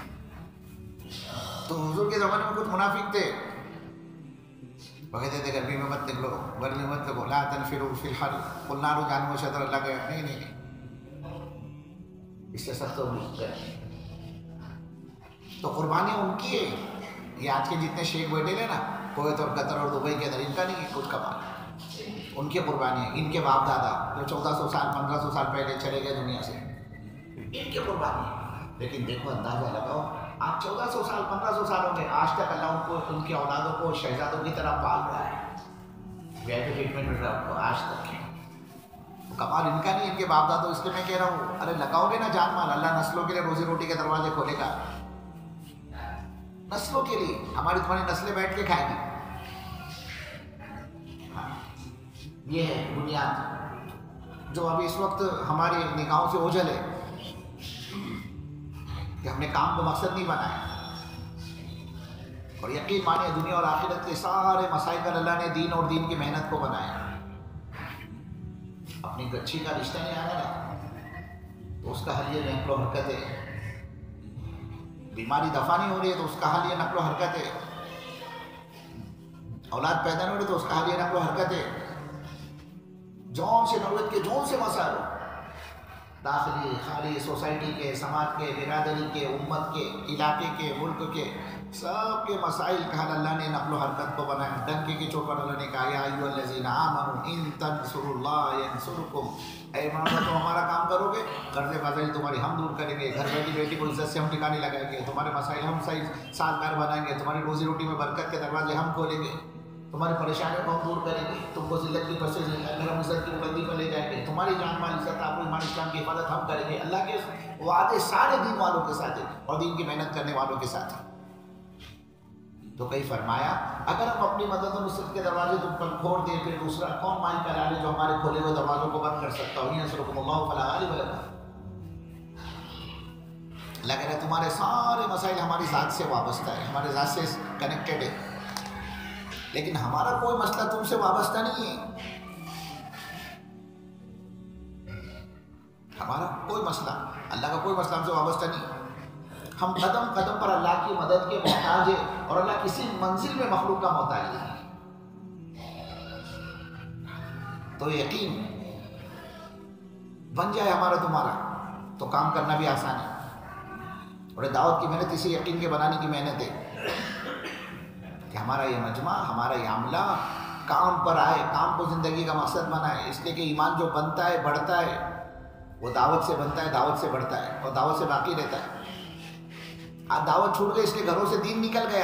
تو حضور کے زمانے میں کچھ منافق تھے، وہ کہتے تھے گرمی میں مت نکلو، گرمی مت نکلو، لا تنفروا فی الحر قل نار جہنم اشد حرا۔ اللہ کہے نہیں نہیں اس سے سب تو گئے۔ تو قربانی ان کی ہے۔ یہ آج کے جتنے شیخ بیٹھے ہیں نا، کویت اور قطر اور دبئی کے اندر ان کا نہیں کچھ کمال، ان کی قربانی ہے، ان کے باپ دادا جو چودہ سو سال پندرہ سو سال پہلے چلے گئے دنیا سے، ان کی قربانی ہے۔ لیکن دیکھو اندازہ لگاؤ، آپ چودہ سو سال پندرہ سو سال ہو گئے، آج تک اللہ ان کو ان کے اولادوں کو شہزادوں کی طرح پال رہا ہے، وی آئی پی ٹریٹمنٹ مل رہا ہے ان کو آج تک۔ کمال ان کا نہیں، ان کے باپ دادوں، اس لیے میں کہہ رہا ہوں ارے لگاؤ گے نا جان مال، اللہ نسلوں کے لیے روزی روٹی کے دروازے کھولے گا، نسلوں کے لیے، ہماری تمہاری نسلیں بیٹھ کے کھائیں گی۔ ہاں یہ ہے بنیاد جو ابھی اس وقت ہماری نگاہوں سے اوجھل ہے کہ ہم نے کام کو مقصد نہیں بنایا، اور یقین مانے دنیا اور آخرت کے سارے مسائل کا اللہ نے دین اور دین کی محنت کو بنایا۔ اپنی گچھی کا رشتہ نہیں آنا نا تو اس کا حل یہ نقل و حرکت ہے، بیماری دفع نہیں ہو رہی ہے تو اس کا حل یہ نقل و حرکت ہے، اولاد پیدا نہیں ہو رہی تو اس کا حل یہ نقل و حرکت ہے۔ جون سے نوعیت کے جون سے مسائل، داخلی خارجی، سوسائٹی کے، سماج کے، برادری کے، امت کے، علاقے کے، ملک کے، سب کے مسائل کا حل اللہ نے نقل و حرکت کو بنایا۔ ڈنکے کی چوٹ پر اللہ نے کہا یا ایھا الذین آمنوا ان تنصروا اللہ ینصرکم، اے ایمان والو تم ہمارا کام کرو گے، قرض بازاری تمہاری ہم دور کریں گے، گھر بیٹھی بیٹی کو عزت سے ہم ٹھکانے لگائیں گے، تمہارے مسائل ہم صحیح سازگار بنائیں گے، تمہاری روزی روٹی میں برکت کے دروازے ہم کھولیں گے، تمہاری پریشانیوں کو ہم دور کریں گے، تم کو ذلت کی پس سے اگر ہم عزت کی بلندی پر لے جائیں گے، تمہاری جان مال عزت آپ کو ایمان اسلام کی حفاظت ہم کریں گے۔ اللہ کے وعدے سارے دین والوں کے ساتھ ہیں اور دین کی محنت کرنے والوں کے ساتھ ہیں۔ تو کئی فرمایا اگر ہم اپنی مدد و نصرت کے دروازے تم پر کھول دیں پھر دوسرا کون مائل کرا لے جو ہمارے کھولے ہوئے دروازوں کو بند کر سکتا ہو؟ ینصرکم اللہ فلا غالب لکم۔ اللہ کہہ رہا ہے تمہارے سارے مسائل ہماری ذات سے وابستہ ہے، ہمارے ذات سے کنیکٹڈ ہے، لیکن ہمارا کوئی مسئلہ تم سے وابستہ نہیں ہے، ہمارا کوئی مسئلہ، اللہ کا کوئی مسئلہ ہم سے وابستہ نہیں ہے۔ ہم قدم قدم پر اللہ کی مدد کے محتاج ہیں اور اللہ کسی منزل میں مخلوق کا محتاج نہیں۔ تو یقین بن جائے ہمارا تمہارا تو کام کرنا بھی آسان ہے، اور دعوت کی محنت اسی یقین کے بنانے کی محنت ہے کہ ہمارا یہ مجمع، ہمارا یہ عملہ کام پر آئے، کام کو زندگی کا مقصد بنائے، اس لیے کہ ایمان جو بنتا ہے بڑھتا ہے وہ دعوت سے بنتا ہے، دعوت سے بڑھتا ہے اور دعوت سے باقی رہتا ہے۔ آج دعوت چھوٹ گئی اس لیے گھروں سے دین نکل گیا۔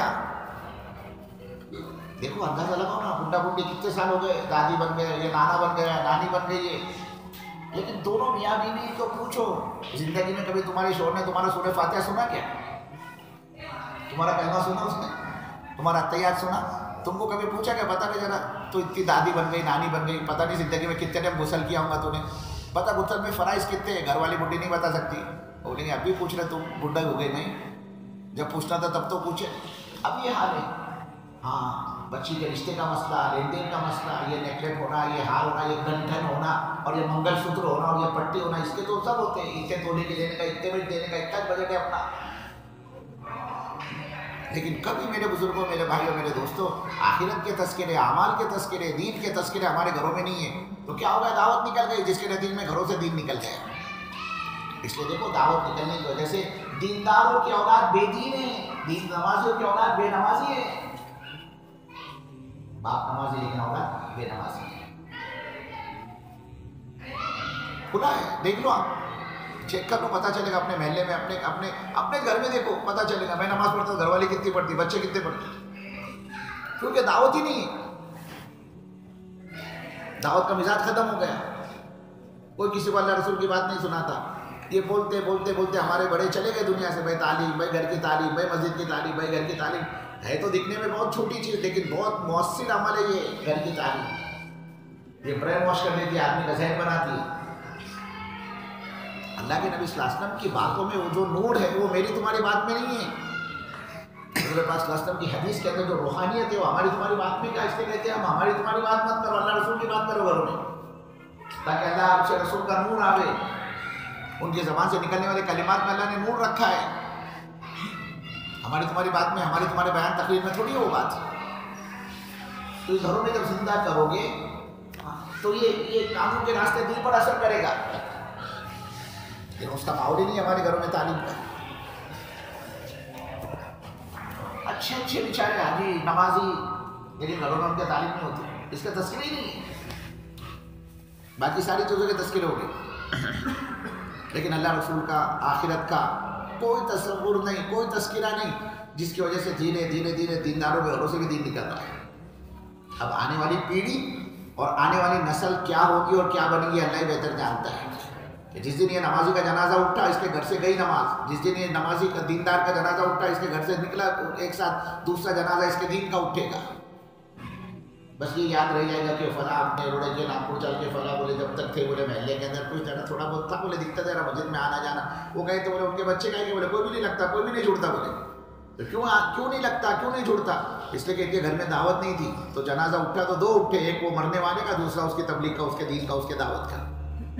دیکھو اندازہ لگاؤ نا، بڈھا بڈھی کتنے سال ہو گئے، دادی بن گئے، یہ نانا بن گیا، نانی بن گئی ہے، لیکن دونوں میاں بیوی کو پوچھو زندگی میں کبھی تمہارے شوہر نے تمہارا سورہ فاتحہ سنا کیا؟ تمہارا کلمہ سنا اس نے؟ تمہارا تیار سنا؟ تم کو کبھی پوچھا کہ پتہ نہیں ذرا تو اتنی دادی بن گئی، نانی بن گئی، پتہ نہیں زندگی میں کتنے ٹائم غسل کیا ہوں گا تو نے پتہ غسل میں فرائض کتنے ہیں، گھر والی بڈھی نہیں بتا سکتی، بولیں گے اب بھی پوچھ رہے تم بڈھا ہو گئے؟ نہیں، جب پوچھنا تھا تب تو پوچھے۔ اب یہ حال ہے، ہاں بچی کے رشتے کا مسئلہ، لین دین کا مسئلہ، یہ نیکلیٹ ہونا، یہ ہار ہونا، یہ گنٹھن ہونا اور یہ منگل سوتر ہونا اور یہ پٹی ہونا، اس کے تو سب ہوتے ہیں، اتنے تولے کے لینے کا، اتنے بجٹ دینے کا، اتنا بجٹ ہے اپنا۔ لیکن کبھی میرے بزرگوں، میرے بھائیوں، میرے دوستوں، آخرت کے تذکرے، اعمال کے تذکرے، دین کے تذکرے ہمارے گھروں میں نہیں ہیں تو کیا ہوگا؟ دعوت نکل گئی جس کے نتیجے میں گھروں سے دین نکل گیا۔ اس لیے دیکھو دعوت نکلنے کی وجہ سے دینداروں کی اولاد بے دین ہے، دین نمازیوں کی اولاد بے نمازی ہے، باپ نمازی لیکن اولاد بے نمازی ہے۔ کھلا ہے، دیکھ لو، آپ چیک کر لو، پتہ چلے گا اپنے محلے میں، اپنے اپنے اپنے گھر میں دیکھو، پتہ چلے گا میں نماز پڑھتا ہوں، گھر والی کتنی پڑھتی، بچے کتنے پڑھتے، کیونکہ دعوت ہی نہیں ہے، دعوت کا مزاج ختم ہو گیا، کوئی کسی کو اللہ رسول کی بات نہیں سناتا۔ یہ بولتے بولتے بولتے ہمارے بڑے چلے گئے دنیا سے، بھائی تعلیم، بھائی گھر کی تعلیم، بھائی مسجد کی تعلیم، بھائی گھر کی تعلیم، ہے تو دکھنے میں بہت چھوٹی چیز لیکن بہت مؤثر عمل ہے یہ گھر کی تعلیم، یہ برین واش کر دیتی ہے، آدمی کا ذہن بناتی ہے۔ اللہ کے نبی صلی اللہ علیہ وسلم کی باتوں میں وہ جو نور ہے وہ میری تمہاری بات میں نہیں ہے، حضور پاک صلی اللہ علیہ وسلم کی حدیث کے اندر جو روحانیت ہے وہ ہماری تمہاری بات میں، کیا اس لیے کہتے ہیں ہم ہماری تمہاری بات مت کرو، اللہ رسول کی بات کرو گھروں میں، تاکہ اللہ آپ سے رسول کا نور آوے، ان کی زبان سے نکلنے والے کلمات میں اللہ نے نور رکھا ہے، ہماری تمہاری بات میں، ہماری تمہارے بیان تقریر میں تھوڑی ہے وہ بات۔ تو یہ گھروں میں جب زندہ کرو گے تو یہ یہ کاموں کے راستے دل پر اثر کرے گا، لیکن اس کا ماحول ہی نہیں ہمارے گھروں میں تعلیم کا۔ اچھے اچھے بیچارے حاجی، نمازی، لیکن گھروں میں ان کے تعلیم نہیں ہوتی، اس کا تذکرہ ہی نہیں ہے، باقی ساری چیزوں کے تذکرے ہو گئے، لیکن اللہ رسول کا، آخرت کا کوئی تصور نہیں، کوئی تذکرہ نہیں، جس کی وجہ سے دھیرے دھیرے دھیرے دینداروں کے گھروں سے بھی دین نکل رہا ہے۔ اب آنے والی پیڑھی اور آنے والی نسل کیا ہوگی اور کیا بنے گی، اللہ ہی بہتر جانتا ہے۔ کہ جس دن یہ نمازی کا جنازہ اٹھا اس کے گھر سے گئی نماز، جس دن یہ نمازی کا دیندار کا جنازہ اٹھا اس کے گھر سے نکلا ایک ساتھ دوسرا جنازہ اس کے دین کا اٹھے گا۔ بس یہ یاد رہ جائے گا کہ فلاں اپنے روڑے کے ناگپور چل کے فلاں بولے جب تک تھے بولے محلے کے اندر کچھ جانا تھوڑا بہت تھا، بولے دکھتا تھا مسجد میں آنا جانا، وہ کہے تو بولے ان کے بچے کہیں کہ بولے کوئی بھی نہیں لگتا، کوئی بھی نہیں جڑتا، بولے تو کیوں کیوں نہیں لگتا، کیوں نہیں جڑتا؟ اس لیے کہ ان کے گھر میں دعوت نہیں تھی، تو جنازہ اٹھا تو دو اٹھے، ایک وہ مرنے والے کا، دوسرا اس کی تبلیغ کا، اس کے دین کا، اس کے دعوت کا۔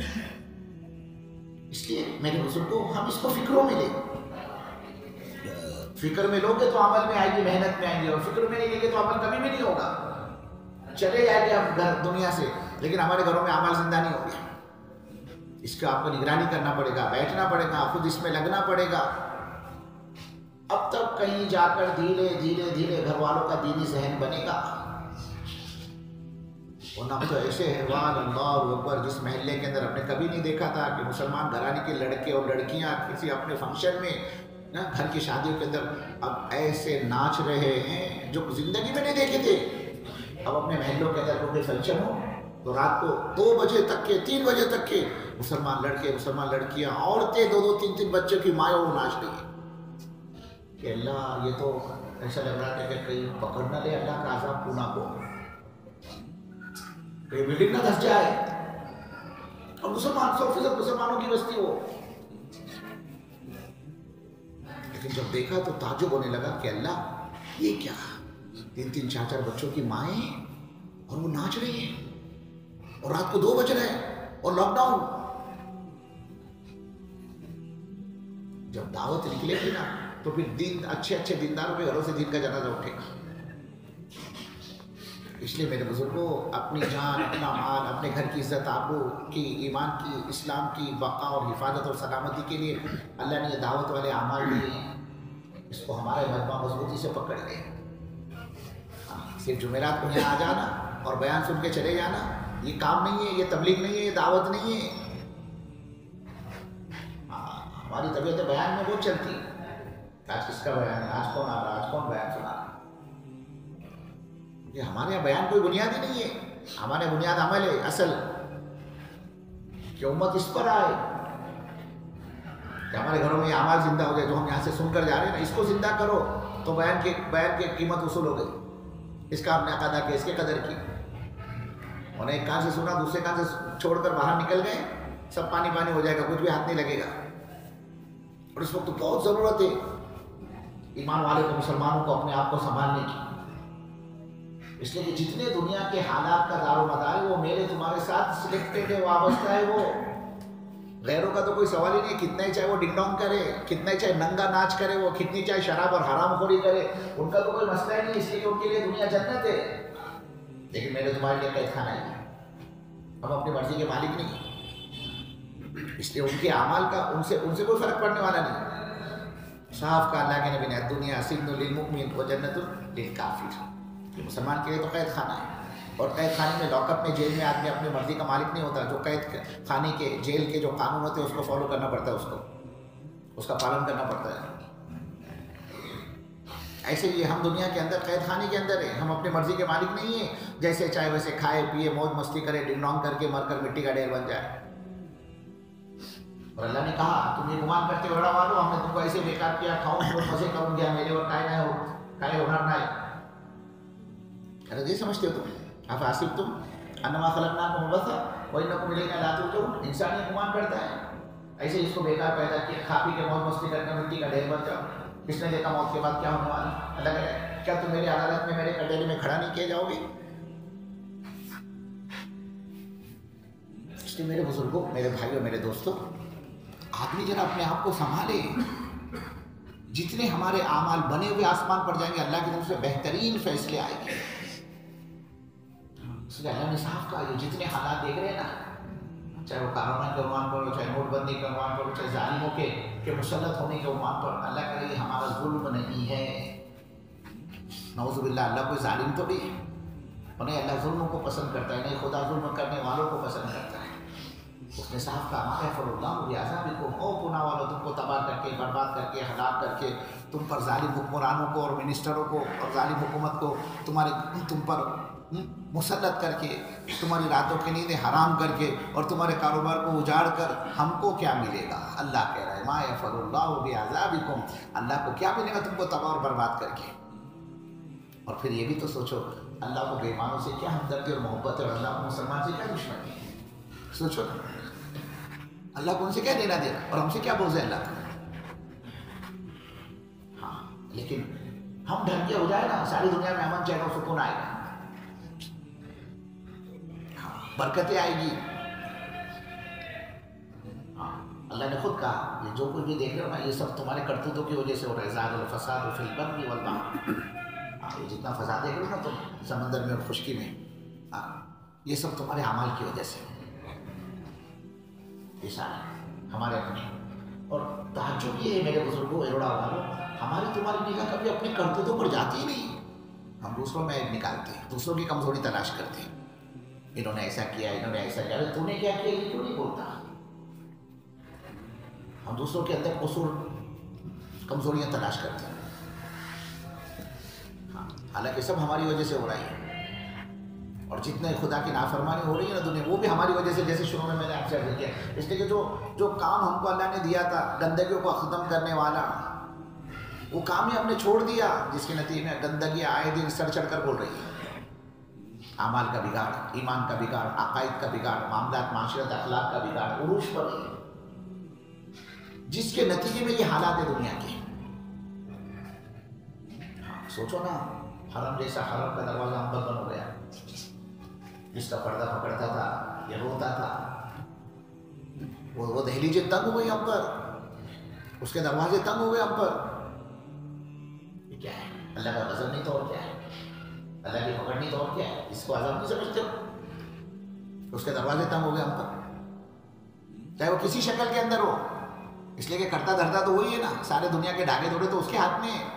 اس لیے میرے بزرگوں ہم اس کو فکروں میں لیں، فکر میں لوگے تو عمل میں آئے گی، محنت میں آئیں گے، اور فکر میں نہیں لیں گے تو عمل کبھی بھی نہیں ہوگا۔ چلے جائیں گے ہم گھر دنیا سے، لیکن ہمارے گھروں میں عمل زندہ نہیں ہو گیا۔ اس کا آپ کو نگرانی کرنا پڑے گا، بیٹھنا پڑے گا، خود اس میں لگنا پڑے گا۔ اب تک کہیں جا کر دھیرے دھیرے دھیرے گھر والوں کا دینی ذہن بنے گا، ورنہ تو ایسے حیوان اللہ اکبر جس محلے کے اندر ہم نے کبھی نہیں دیکھا تھا کہ مسلمان گھرانے کے لڑکے اور لڑکیاں کسی اپنے فنکشن میں نا گھر کی شادیوں کے اندر اب ایسے ناچ رہے ہیں جو زندگی میں نہیں دیکھے تھے۔ اب اپنے محلوں کے اندر کوئی فنکشن ہو تو رات کو دو بجے تک کے تین بجے تک کے مسلمان لڑکے مسلمان لڑکیاں عورتیں دو دو تین تین بچوں کی مائیں وہ ناچ رہی ہیں کہ اللہ یہ تو ایسا لگ رہا ہے کہ کہیں پکڑ نہ لے اللہ کا عذاب پونا کو، کہ بلڈنگ نہ دھس جائے، اور مسلمان سو فیصد مسلمانوں کی بستی ہو۔ لیکن جب دیکھا تو تعجب ہونے لگا کہ اللہ یہ کیا، تین تین چار چار بچوں کی مائیں اور وہ ناچ رہی ہیں، اور رات کو دو بج رہے ہیں، اور لاک ڈاؤن۔ جب دعوت نکلے گی نا تو پھر دین اچھے اچھے دینداروں کے گھروں سے دین کا جنازہ اٹھے گا۔ اس لیے میرے بزرگوں اپنی جان، اپنا مال، اپنے گھر کی عزت آبرو کی، ایمان کی، اسلام کی بقا اور حفاظت اور سلامتی کے لیے اللہ نے یہ دعوت والے اعمال دیے ہیں، اس کو ہمارے مجمع مضبوطی سے پکڑ لیں۔ صرف جمعرات کو یہاں آ جانا اور بیان سن کے چلے جانا یہ کام نہیں ہے، یہ تبلیغ نہیں ہے، یہ دعوت نہیں ہے۔ ہماری طبیعت بیان میں وہ چلتی ہے، آج کس کا بیان ہے، آج کون آ رہا ہے، آج کون بیان سنا رہا ہے۔ یہ ہمارے یہاں بیان کوئی بنیاد ہی نہیں ہے، ہمارے بنیاد عمل ہے اصل، کہ امت اس پر آئے کہ ہمارے گھروں میں یہ اعمال زندہ ہو گئے جو ہم یہاں سے سن کر جا رہے ہیں نا، اس کو زندہ کرو تو بیان کی بیان کی قیمت وصول ہو گئی، اس کا ہم نے ادا کیا، اس کے قدر کی۔ انہیں ایک کان سے سنا دوسرے کان سے چھوڑ کر باہر نکل گئے، سب پانی پانی ہو جائے گا، کچھ بھی ہاتھ نہیں لگے گا۔ اور اس وقت بہت ضرورت ہے ایمان والے کو، مسلمانوں کو اپنے آپ کو سنبھالنے کی، اس لیے کہ جتنے دنیا کے حالات کا دار و مدار ہے وہ میرے تمہارے ساتھ سلیکٹڈ ہے، وابستہ ہے۔ وہ غیروں کا تو کوئی سوال ہی نہیں، کتنا ہی چاہے وہ ڈنگ ڈونگ کرے، کتنا ہی چاہے ننگا ناچ کرے، وہ کتنی چاہے شراب اور حرام خوری کرے، ان کا تو کوئی مسئلہ ہی نہیں، اس لیے کہ ان کے لیے دنیا جنت ہے۔ لیکن میرے تمہارے لیے قید خانہ ہے، ہم اپنی مرضی کے مالک نہیں، اس لیے ان کے اعمال کا ان سے ان سے کوئی فرق پڑنے والا نہیں۔ صاف کا اللہ کے نبی نے دنیا سجن للمؤمن و جنت للکافر، کہ مسلمان کے لیے تو قید خانہ ہے، اور قید خانے میں لاک اپ میں جیل میں آدمی اپنی مرضی کا مالک نہیں ہوتا، جو قید خانے کے جیل کے جو قانون ہوتے ہیں اس کو فالو کرنا پڑتا ہے، اس کو اس کا پالن کرنا پڑتا ہے۔ ایسے ہی ہم دنیا کے اندر قید خانے کے اندر ہیں، ہم اپنی مرضی کے مالک نہیں ہیں، جیسے چاہے ویسے کھائے پیے موج مستی کرے، ڈنگ ڈونگ کر کے مر کر مٹی کا ڈھیر بن جائے۔ اور اللہ نے کہا تم یہ گمان کرتے ہو بڑا والو ہم نے تم کو ایسے بیکار کیا، کھاؤں بہت مزے کروں گیا، میرے اور کائے نہ ہو کائے ہنر نہ ہے۔ ارے یہ سمجھتے ہو تم آپ حاسب تم انما خلقناکم عبثا وانکم الینا لا ترجعون، انسان یہ گمان کرتا ہے ایسے اس کو بیکار پیدا کیا، کھا پی کے موج مستی کر کے مٹی کا ڈھیر بن جاؤ، کس نے دیکھا موت کے بعد کیا ہونے والا۔ اللہ کہے کیا تم میری عدالت میں میرے کٹہرے میں کھڑا نہیں کیے جاؤ گے؟ اس لیے میرے بزرگوں، میرے بھائیوں، میرے دوستوں، آدمی ذرا اپنے آپ کو سنبھالے۔ جتنے ہمارے اعمال بنے ہوئے آسمان پر جائیں گے اللہ کی طرف سے بہترین فیصلے آئیں گے۔ اس لیے اللہ نے صاف کہا یہ جتنے حالات دیکھ رہے ہیں نا، چاہے وہ کرونا کے عنوان پر ہو، چاہے نوٹ بندی کے عنوان پر ہو، چاہے ظالموں کے کے مسلط ہونے کے عنوان پر، اللہ کرے یہ ہمارا ظلم نہیں ہے، نعوذ باللہ، اللہ کوئی ظالم تو نہیں ہے۔ اور نہیں اللہ ظلم کو پسند کرتا ہے، نہیں خدا ظلم کرنے والوں کو پسند کرتا ہے۔ اس نے صاحب کہا ما یفعل اللہ بعذابکم، او پناہ والوں تم کو تباہ کر کے برباد کر کے ہلاک کر کے تم پر ظالم حکمرانوں کو اور منسٹروں کو اور ظالم حکومت کو تمہارے تم پر مسلط کر کے تمہاری راتوں کی نیندیں حرام کر کے اور تمہارے کاروبار کو اجاڑ کر ہم کو کیا ملے گا؟ اللہ کہہ رہا ہے ما یفعل اللہ بعذابکم، اللہ کو کیا ملے گا تم کو تباہ اور برباد کر کے؟ اور پھر یہ بھی تو سوچو اللہ کو بے ایمانوں سے کیا ہمدردی اور محبت ہے اور اللہ کو مسلمان سے کیا دشمنی ہے؟ سوچو نا، اللہ کو ان سے کیا دینا دینا اور ہم سے کیا بغض ہے اللہ کا؟ ہاں لیکن ہم ڈھنگ کے ہو جائے نا، ساری دنیا میں امن چین و سکون آئے گا، برکتیں آئے گی۔ ہاں اللہ نے خود کہا یہ جو کچھ بھی دیکھ رہے ہو نا یہ سب تمہارے کرتوتوں کی وجہ سے ہو رہا ہے، ظاہر الفساد فی البر والبحر، یہ جتنا فساد دیکھ رہے ہو نا تم سمندر میں اور خشکی میں، یہ سب تمہارے اعمال کی وجہ سے، یہ سارے ہمارے اپنے۔ اور تعجب یہ ہے میرے بزرگوں ایروڑا والوں، ہماری تمہاری نگاہ کبھی اپنی کرتوتوں پر جاتی ہی نہیں، ہم دوسروں میں نکالتے ہیں، دوسروں کی کمزوری تلاش کرتے ہیں، انہوں نے ایسا کیا انہوں نے ایسا کیا، تو نے کیا کیا یہ کیوں نہیں بولتا؟ ہم دوسروں کے اندر قصور کمزوریاں تلاش کرتے ہیں، ہاں حالانکہ سب ہماری وجہ سے ہو رہا ہے، اور جتنے خدا کی نافرمانی ہو رہی ہے نا دنیا وہ بھی ہماری وجہ سے، جیسے شروع میں میں نے آپ سے عرض کیا، اس لیے کہ جو جو کام ہم کو اللہ نے دیا تھا گندگیوں کو ختم کرنے والا، وہ کام ہی ہم نے چھوڑ دیا، جس کے نتیجے میں گندگی آئے دن سر چڑھ کر بول رہی ہے، اعمال کا بگاڑ، ایمان کا بگاڑ، عقائد کا بگاڑ، معاملات معاشرت اخلاق کا بگاڑ عروج پر ہے، جس کے نتیجے میں یہ حالات ہے دنیا کے۔ سوچو نا حرم جیسا حرم کا دروازہ ہم پر بند ہو گیا، جس کا پردہ پکڑتا تھا یہ روتا تھا، وہ وہ دہلیزیں تنگ ہو گئی ہم پر، اس کے دروازے تنگ ہو گئے ہم پر، یہ کیا ہے؟ اللہ کا غضب نہیں تو اور کیا ہے؟ اللہ کی پکڑ نہیں تو اور کیا ہے؟ اس کو عذاب نہیں سمجھتے ہو؟ اس کے دروازے تنگ ہو گئے ہم پر، چاہے وہ کسی شکل کے اندر ہو، اس لیے کہ کرتا دھرتا تو وہی ہے نا، سارے دنیا کے ڈھاگے دھوڑے تو اس کے ہاتھ میں ہے،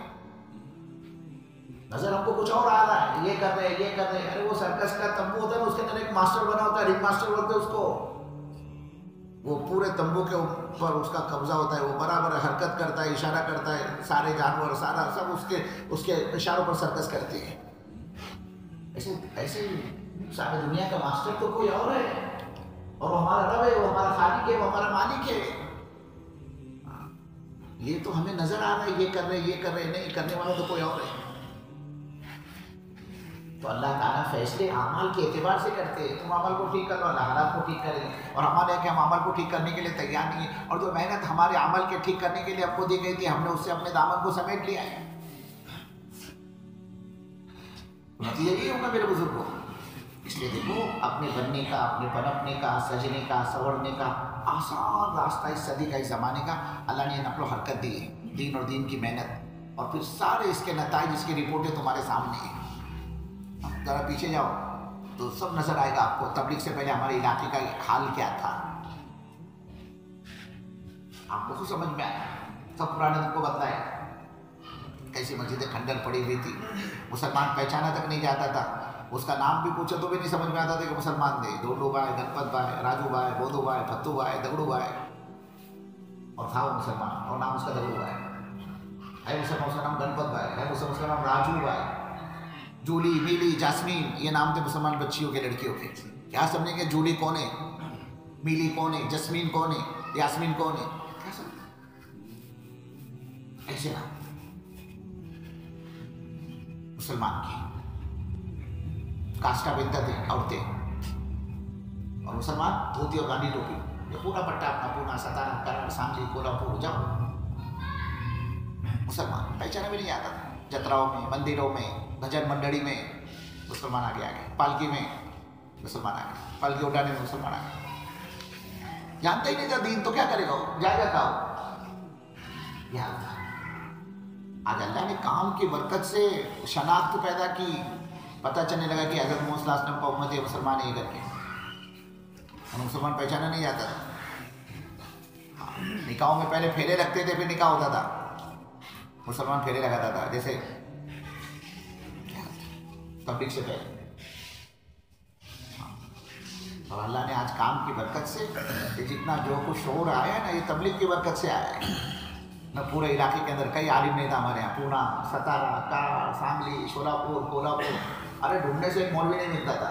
نظر ہم کو کچھ اور آ رہا ہے، یہ کر رہے ہیں یہ کر رہے ہیں، ارے وہ سرکس کا تمبو ہوتا ہے اس کے اندر ایک ماسٹر بنا ہوتا ہے، رنگ ماسٹر بولتے ہیں اس کو، وہ پورے تمبو کے اوپر اس کا قبضہ ہوتا ہے، وہ برابر حرکت کرتا ہے، اشارہ کرتا ہے، سارے جانور سارا سب اس کے اس کے اشاروں پر سرکس کرتے ہیں، ایسے ایسے سارے دنیا کا ماسٹر تو کوئی اور ہے، اور وہ ہمارا رب ہے، وہ ہمارا خالق ہے، وہ ہمارا مالک ہے، یہ تو ہمیں نظر آ رہا ہے، یہ کر رہے یہ کر رہے نہیں، کرنے والا تو کوئی اور ہے۔ تو اللہ تعالیٰ فیصلے اعمال کے اعتبار سے کرتے ہیں، تم عمل کو ٹھیک کر لو اللہ حالات کو ٹھیک کرے، اور ہمارے کہ ہم عمل کو ٹھیک کرنے کے لیے تیار نہیں ہیں، اور جو محنت ہمارے عمل کے ٹھیک کرنے کے لیے ہم کو دی گئی تھی ہم نے اس سے اپنے دامن کو سمیٹ لیا ہے، نتیجہ یہ ہوگا میرے بزرگوں۔ اس لیے دیکھو اپنے بننے کا، اپنے پنپنے کا، سجنے کا، سنورنے کا آسان راستہ اس صدی کا، اس زمانے کا اللہ نے نقل و حرکت دی ہے، دین اور دین کی محنت، اور پھر سارے اس کے نتائج اس کی رپورٹیں تمہارے سامنے ہیں، ذرا پیچھے جاؤ تو سب نظر آئے گا آپ کو، تبلیغ سے پہلے ہمارے علاقے کا حال کیا تھا، آپ کو تو سمجھ میں آیا، سب پرانے دن کو بتلایا، کیسی مسجدیں کھنڈر پڑی ہوئی تھی، مسلمان پہچانا تک نہیں جاتا تھا، اس کا نام بھی پوچھو تو بھی نہیں سمجھ میں آتا تھا کہ مسلمان تھے، ڈونڈو بھائی، گنپت بھائی، راجو بھائی، بودو بھائی، پھتو بھائی، دگڑو بھائی، اور تھا وہ مسلمان، اور نام اس کا دگڑو بھائی ہے، مسلمان اس کا نام گنپت بھائی ہے، مسلمان اس کا نام راجو بھائی، جولی، میلی، جاسمین یہ نام تھے مسلمان بچیوں کے، لڑکیوں کے، کیا سمجھیں گے جولی کون ہے، میلی کون ہے، جسمین کون ہے، یاسمین کون ہے، کیا سمجھیں ایسے نام مسلمان کی، کاسٹا بنتا تھے عورتیں، اور مسلمان دھوتی اور گاندھی ٹوپی، یہ پورا پٹا اپنا پورا ستارہ کرن سانجی کولہاپور جاؤ، مسلمان پہچانا بھی نہیں آتا تھا، جتراؤں میں، مندروں میں، بھجن منڈڑی میں مسلمان آگے آگے، پالکی میں مسلمان آگے، پالکی اٹھانے میں مسلمان آگے، جانتا ہی نہیں تھا دین تو کیا کرے گا، جائے گا کہاں، یہ حال تھا۔ آج اللہ نے کام کی برکت سے شناخت پیدا کی، پتہ چلنے لگا کہ حضرت محمد صلی اللہ علیہ وسلم کا امت ہے، مسلمان ہے کر کے، اور مسلمان پہچانا نہیں جاتا تھا، نکاحوں میں پہلے پھیرے رکھتے تھے پھر نکاح ہوتا تھا، مسلمان پھیرے لگاتا تھا، جیسے تبلیغ سے پہلے اور اللہ نے آج کام کی برکت سے یہ جتنا جو کچھ شعور آیا ہے نا، یہ تبلیغ کی برکت سے آیا ہے. نہ پورے علاقے کے اندر کئی عالم نہیں تھا ہمارے یہاں، پونا، ستارہ، کار، سانگلی، شولاپور، کولہاپور، ارے ڈھونڈنے سے ایک مولوی نہیں ملتا تھا.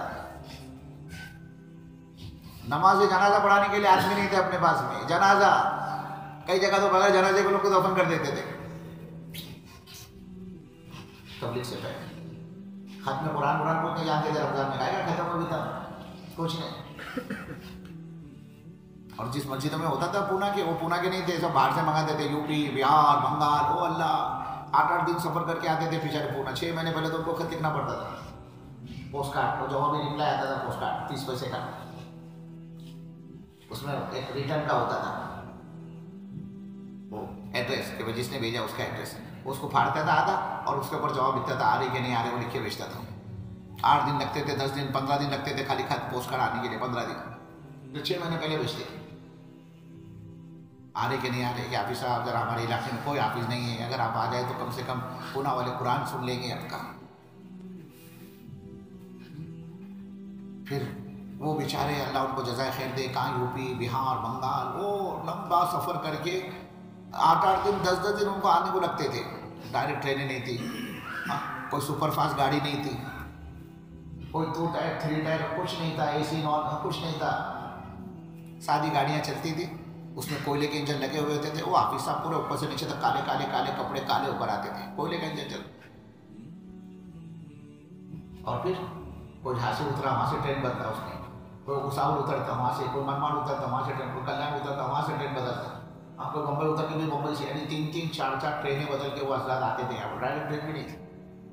نماز جنازہ پڑھانے کے لیے آدمی نہیں تھے اپنے پاس میں. جنازہ کئی جگہ تو بغیر جنازے کے لوگ کو دفن کر دیتے تھے. تبلیغ سے پہلے ختم قرآن قرآن کو نہیں جانتے تھے. رمضان میں کہا ختم ہو بھی تھا کچھ نہیں. اور جس مسجدوں میں ہوتا تھا پونا کے، وہ پونا کے نہیں تھے، سب باہر سے منگاتے تھے، یو پی، بہار، بنگال. او اللہ، آٹھ آٹھ دن سفر کر کے آتے تھے بیچارے پونا. چھ مہینے پہلے تو ان کو خط لکھنا پڑتا تھا، پوسٹ کارڈ. وہ جو بھی رپلائی آتا تھا پوسٹ کارڈ تیس پیسے کا، اس میں ایک ریٹرن کا ہوتا تھا وہ ایڈریس کہ جس نے بھیجا اس کا ایڈریس. اس کو پھاڑتا تھا آدھا اور اس کے اوپر جواب لکھتا تھا، آ رہے کہ نہیں آ رہے، وہ لکھ کے بھیجتا تھا. آٹھ دن لگتے تھے، دس دن، پندرہ دن لگتے تھے خالی خط پوسٹ کارڈ آنے کے لیے. پندرہ دن جو چھ مہینے پہلے بھیجتے تھے، آ رہے کہ نہیں آ رہے کہ حافظ صاحب اگر ہمارے علاقے میں کوئی حافظ نہیں ہے، اگر آپ آ جائے تو کم سے کم پونا والے قرآن سن لیں گے آپ کا. پھر وہ بیچارے اللہ ان کو جزائے خیر دے، کہاں یو پی، بہار، بنگال، وہ لمبا سفر کر کے آٹھ آٹھ دن، دس دس دن ان کو آنے کو لگتے تھے. ڈائریکٹ ٹرینیں نہیں تھی، کوئی سپر فاسٹ گاڑی نہیں تھی، کوئی ٹو ٹائر تھری ٹائر کچھ نہیں تھا، اے سی نان کچھ نہیں تھا. سادی گاڑیاں چلتی تھی، اس میں کوئلے کے انجن لگے ہوئے ہوتے تھے. وہ حافظ صاحب پورے اوپر سے نیچے تک کالے کالے کالے کپڑے، کالے اوپر آتے تھے، کوئلے کا انجن چل. اور پھر کوئی جھانسی اترا، وہاں سے ٹرین بدلا اس نے. کوئی بھساول اترتا وہاں سے، کوئی منماڑ اترتا وہاں سے ٹرین، کوئی کلیان اترتا وہاں سے ٹرین بدلتا. آپ کو بمبئی اتر کے بھی بمبئی سے، یعنی تین تین چار چار ٹرینیں بدل کے وہ حضرات آتے تھے. یہاں پر ڈائریکٹ ٹرین بھی نہیں تھی.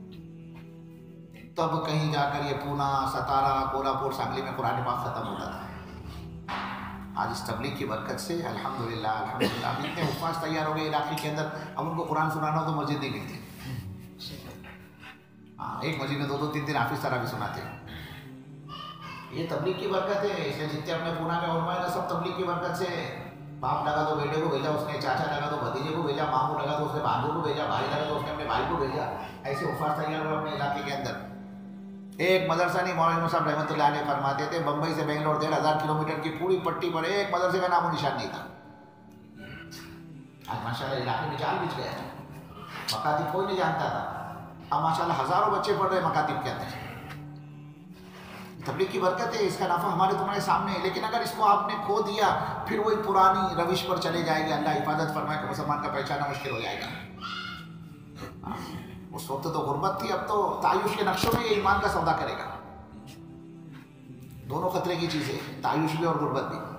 تب کہیں جا کر یہ پونا، ستارہ، کولہاپور، سانگلی میں قرآن پاک ختم ہوتا تھا. آج اس تبلیغ کی برکت سے الحمدللہ الحمدللہ اب اتنے حفاظ تیار ہو گئے علاقے کے اندر. اب ان کو قرآن سنانا ہو تو مسجد نہیں ملتی. ہاں، ایک مسجد میں دو دو تین تین حافظ طرح بھی سناتے. یہ تبلیغ کی برکت ہے. اس لیے جتنے اپنے پونا میں علماء ہے سب تبلیغ کی برکت سے. باپ لگا تو بیٹے کو بھیجا اس نے، چاچا لگا تو بھتیجے کو بھیجا، ماموں لگا تو اس نے بھانجوں کو بھیجا، بھائی لگا تو اس نے اپنے بھائی کو بھیجا. ایسے حفاظ تیار ہوئے اپنے علاقے کے اندر. ایک مدرسہ نہیں، مولانا صاحب رحمۃ اللہ علیہ فرماتے تھے بمبئی سے بنگلور ڈیڑھ ہزار کلو میٹر کی پوری پٹی پر ایک مدرسے کا نام و نشان نہیں تھا. آج ماشاء اللہ علاقے میں جال بچ گیا. مکاتب کوئی نہیں جانتا تھا، اب ماشاء اللہ ہزاروں بچے پڑھ رہے مکاتب کے اندر. تبلیغ کی برکت ہے، اس کا نفع ہمارے تمہارے سامنے ہے. لیکن اگر اس کو آپ نے کھو دیا پھر وہی پرانی روش پر چلے جائے گی. اللہ حفاظت فرمائے کہ مسلمان کا پہچانا مشکل ہو جائے گا. اس وقت تو غربت تھی، اب تو تعیش کے نقشوں میں یہ ایمان کا سودا کرے گا. دونوں خطرے کی چیزیں، تعیش بھی اور غربت بھی.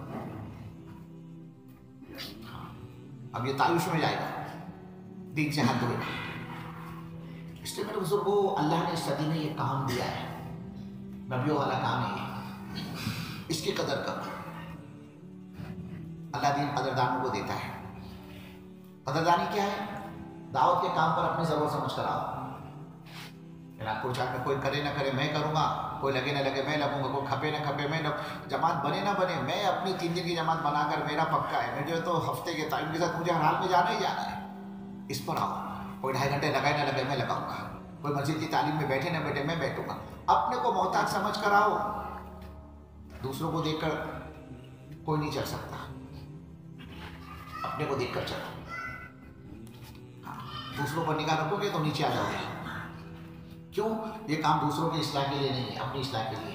اب یہ تعیش میں جائے گا، دین سے ہاتھ دھوئے گا. اس لیے میرے بزرگوں، اللہ نے صدی میں یہ کام دیا ہے، نبیوں والا کام ہے، اس کی قدر کرو. اللہ دین قدردانوں کو دیتا ہے. قدردانی کیا ہے؟ دعوت کے کام پر اپنی ضرورت سمجھ کر آؤ. ناگپور چاٹ میں کوئی کرے نہ کرے میں کروں گا، کوئی لگے نہ لگے میں لگوں گا، کوئی کھپے نہ کھپے میں لگ... جماعت بنے نہ بنے میں اپنی تین دن کی جماعت بنا کر میرا پکا ہے. مجھے تو ہفتے کے ٹائم کے ساتھ مجھے ہر حال میں جانا ہی جانا ہے. اس پر آؤ. کوئی ڈھائی گھنٹے لگائے نہ لگے میں لگاؤں گا. کوئی مسجد کی تعلیم میں بیٹھے نہ بیٹھے میں بیٹھوں گا. اپنے کو محتاج سمجھ کر آؤ. دوسروں کو دیکھ کر کوئی نہیں چل سکتا، اپنے کو دیکھ کر چلو. دوسروں پر نگاہ رکھو گے تو نیچے آ جاؤ گے. کیوں؟ یہ کام دوسروں کی اصلاح کے لیے نہیں ہے، اپنی اصلاح کے لیے.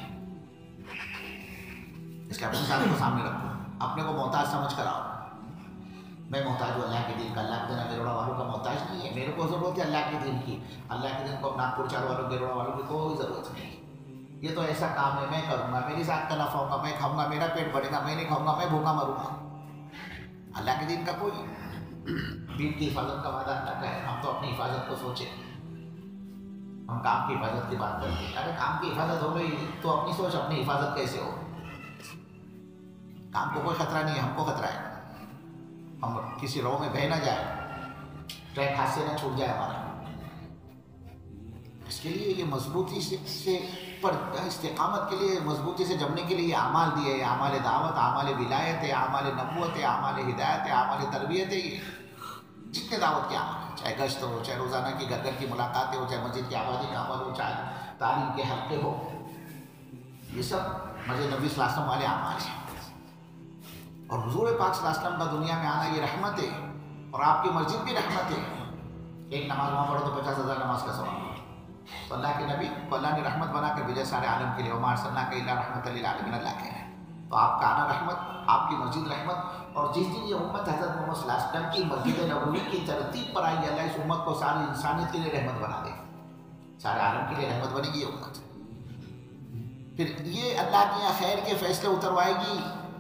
اس لیے اپنے ساتھ کو سامنے رکھو، اپنے کو محتاج سمجھ کر آؤ. میں محتاج ہوں اللہ کے دین کا. اللہ کے دن گروڑا والوں کا محتاج نہیں ہے. میرے کو ضرورت ہے اللہ کے دین کی. اللہ کے دین کو ناگپور چار والوں گروڑا والوں کی کوئی ضرورت نہیں. یہ تو ایسا کام ہے میں کروں گا، میری ذات کا نفع ہوگا، میں کھاؤں گا، میرا پیٹ بڑھے گا، میں نہیں کھاؤں گا، میں بھوکا مروں گا. اللہ کے دین کا کوئی دین کی حفاظت کا وعدہ اللہ کا ہے. ہم تو اپنی حفاظت کو سوچیں. ہم کام کی حفاظت کی بات کرتے ہیں. اگر کام کی حفاظت ہو گئی تو اپنی سوچ اپنی حفاظت کیسے ہو؟ کام کو کوئی خطرہ نہیں ہے، ہم کو خطرہ ہے. ہم کسی رو میں بہہ نہ جائے، ٹریک ہاتھ سے نہ چھوٹ جائے ہمارا. اس کے لیے یہ مضبوطی سے پر استقامت کے لیے، مضبوطی سے جمنے کے لیے یہ اعمال دیے. اعمال دعوت، اعمال ولایت ہے، اعمال نبوت ہے، اعمال ہدایت ہے، اعمال تربیت ہے. یہ جتنے دعوت کے عمل ہیں، چاہے گشت ہو، چاہے روزانہ کی گھر گھر کی ملاقاتیں ہو، چاہے مسجد کی آبادی کا عمل ہو، چاہے تعلیم کے حلقے ہو، یہ سب مسجد نبی صلی اللہ علیہ وسلم والے اعمال ہیں، اور حضور پاک صلی اللہ علیہ وسلم کا دنیا میں آنا یہ رحمت ہے، اور آپ کی مسجد بھی رحمت ہے۔ ایک نماز وہاں پڑھو تو پچاس ہزار نماز کا ثواب ہے۔ تو اللہ کے نبی کو اللہ نے رحمت بنا کر بھیجا سارے عالم کے لیے، وما ارسلناک الا رحمۃ للعالمین، اللہ کہہ رہے ہیں۔ تو آپ کا آنا رحمت، آپ کی مسجد رحمت، اور جس دن یہ امت حضرت محمد صلی اللہ علیہ وسلم کی مسجد نبوی کی ترتیب پر آئی، اللہ اس امت کو ساری انسانیت کے لیے رحمت بنا دے، سارے عالم کے لیے رحمت بنے گی یہ امت۔ پھر یہ اللہ کے یہاں خیر کے فیصلے اتروائے گی۔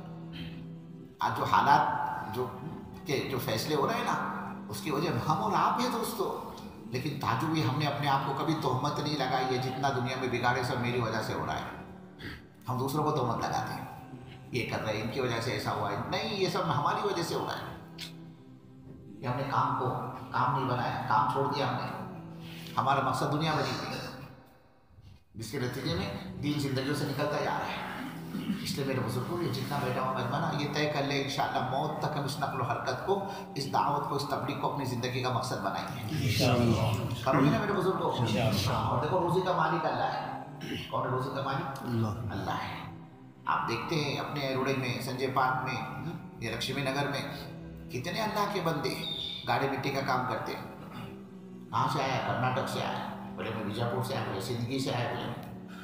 آج جو حالات جو کہ جو فیصلے ہو رہے ہیں نا، اس کی وجہ ہم اور آپ ہیں دوستو، لیکن تعجب یہ ہم نے اپنے آپ کو کبھی تہمت نہیں لگائی ہے جتنا دنیا میں بگاڑے سب میری وجہ سے ہو رہا ہے۔ ہم دوسروں کو تہمت لگاتے ہیں، یہ کر رہے ہیں ان کی وجہ سے ایسا ہوا ہے، نہیں، یہ سب ہماری وجہ سے ہو رہا ہے کہ ہم نے کام کو کام نہیں بنایا، کام چھوڑ دیا ہم نے، ہمارا مقصد دنیا بنی ہوئی ہے، جس کے نتیجے میں دین زندگیوں سے نکلتا جا رہا ہے۔ اس لیے میرے بزرگوں یہ جتنا بیٹھا ہوں مجمع یہ طے کر لے انشاءاللہ موت تک ہم اس نقل و حرکت کو، اس دعوت کو، اس تبلیغ کو اپنی زندگی کا مقصد بنائیں گے۔ کرو گے نا میرے بزرگوں؟ اور دیکھو روزی کا مالک اللہ ہے۔ کون ہے روزی کا مالک؟ اللہ ہے۔ آپ دیکھتے ہیں اپنے ایروڑے میں، سنجے پارک میں، یا لکشمی نگر میں کتنے اللہ کے بندے گاڑی مٹی کا کام کرتے ہیں۔ کہاں سے آیا؟ کرناٹک سے آیا، بولے میں بیجاپور سے آیا، بولے سندگی سے آیا، بولے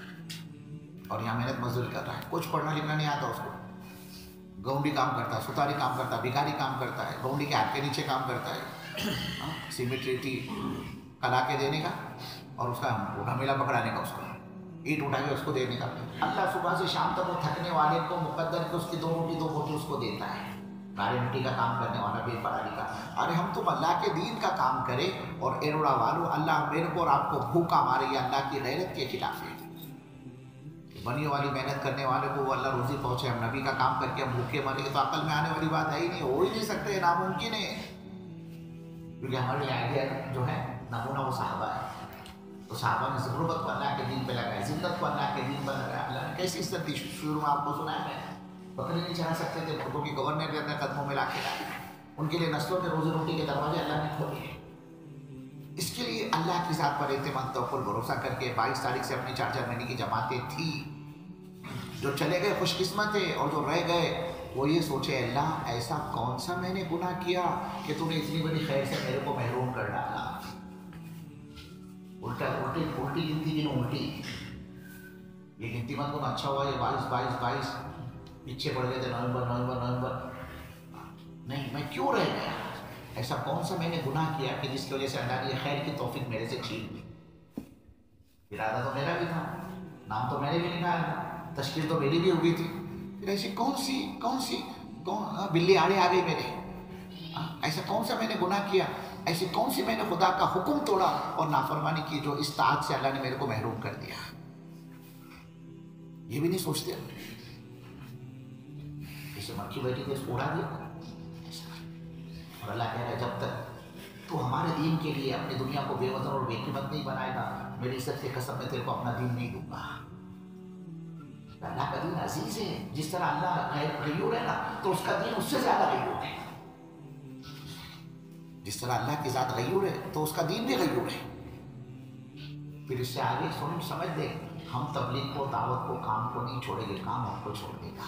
اور یہاں محنت مزدوری کر رہا ہے، کچھ پڑھنا لکھنا نہیں آتا اس کو، گونڈی کام کرتا ہے، ستاری کام کرتا ہے، بھکاری کام کرتا ہے، گونڈی کے ہاتھ کے نیچے کام کرتا ہے، سیمنٹ ریتی کلا کے دینے کا اور اس کا اٹھا میلا پکڑانے کا، اس کو اینٹ اٹھا کے اس کو دینے کا۔ اللہ صبح سے شام تک وہ تھکنے والے کو مقدر کے اس کی دو روٹی دو روٹی اس کو دیتا ہے، گاڑی مٹی کا کام کرنے والا بھی پڑھا لکھا۔ ارے ہم تم اللہ کے دین کا کام کرے، اور ایروڑا والو اللہ میرے کو اور آپ کو بھوکا مارے، یہ اللہ کی غیرت کے خلاف ہے۔ بنی والی محنت کرنے والے کو وہ اللہ روزی پہنچے، ہم نبی کا کام کر کے ہم بھوکے مرے تو عقل میں آنے والی بات ہے ہی نہیں، ہو ہی نہیں سکتے، ناممکن ہے، کیونکہ ہمارے آئیڈیا جو ہے نمونہ وہ صحابہ ہے۔ تو صحابہ نے ضرورت کو اللہ کے دین پہ لگایا، زندت کو اللہ کے دین پر لگایا۔ اللہ نے کیسی عزت دی، شروع میں آپ کو سنا ہے، بکری نہیں چلا سکتے تھے، مردوں کی گورنر نے اپنے قدموں میں لا کے ڈالی، ان کے لیے نسلوں کے روزی روٹی کے دروازے اللہ نے کھولے۔ اس کے لیے اللہ کی ذات پر اعتماد توکل بھروسہ کر کے بائیس تاریخ سے اپنی چار چار مہینے کی جماعتیں تھیں، جو چلے گئے خوش قسمت ہے، اور جو رہ گئے وہ یہ سوچے اللہ ایسا کون سا میں نے گناہ کیا کہ تو نے اتنی بڑی خیر سے میرے کو محروم کر ڈالا۔ الٹا الٹی الٹی گنتی گنو الٹی، یہ گنتی مت کو اچھا ہوا یہ بائیس بائیس بائیس پیچھے پڑ گئے تھے، نومبر نومبر نومبر، نہیں میں کیوں رہ گیا؟ ایسا کون سا میں نے گناہ کیا کہ جس کی وجہ سے اللہ نے یہ خیر کی توفیق میرے سے چھین لی؟ ارادہ تو میرا بھی تھا، نام تو میں نے بھی نکالا تھا، تشکیل تو میری بھی ہوئی تھی، پھر ایسی کون سی کون سی کون بلی آڑے آ گئی میرے؟ ایسا کون سا میں نے گناہ کیا؟ ایسی کون سی میں نے خدا کا حکم توڑا اور نافرمانی کی جو اس طاعت سے اللہ نے میرے کو محروم کر دیا؟ یہ بھی نہیں سوچتے، جیسے مکھی بیٹھی تھی اس کو اڑا دیا، اور اللہ کہہ رہا ہے جب تک تو ہمارے دین کے لیے اپنی دنیا کو بے وزن اور بے قیمت نہیں بنائے گا، میری عزت کی قسم میں تیرے کو اپنا دین نہیں دوں گا۔ اللہ کا دین عزیز ہے، جس طرح اللہ غیور ہے نا تو اس کا دین اس سے زیادہ غیور ہے، جس طرح اللہ کی ذات غیور ہے تو اس کا دین بھی غیور ہے۔ پھر اس سے آگے سن سمجھ دے، ہم تبلیغ کو، دعوت کو، کام کو نہیں چھوڑیں گے، کام ہم کو چھوڑ دے گا۔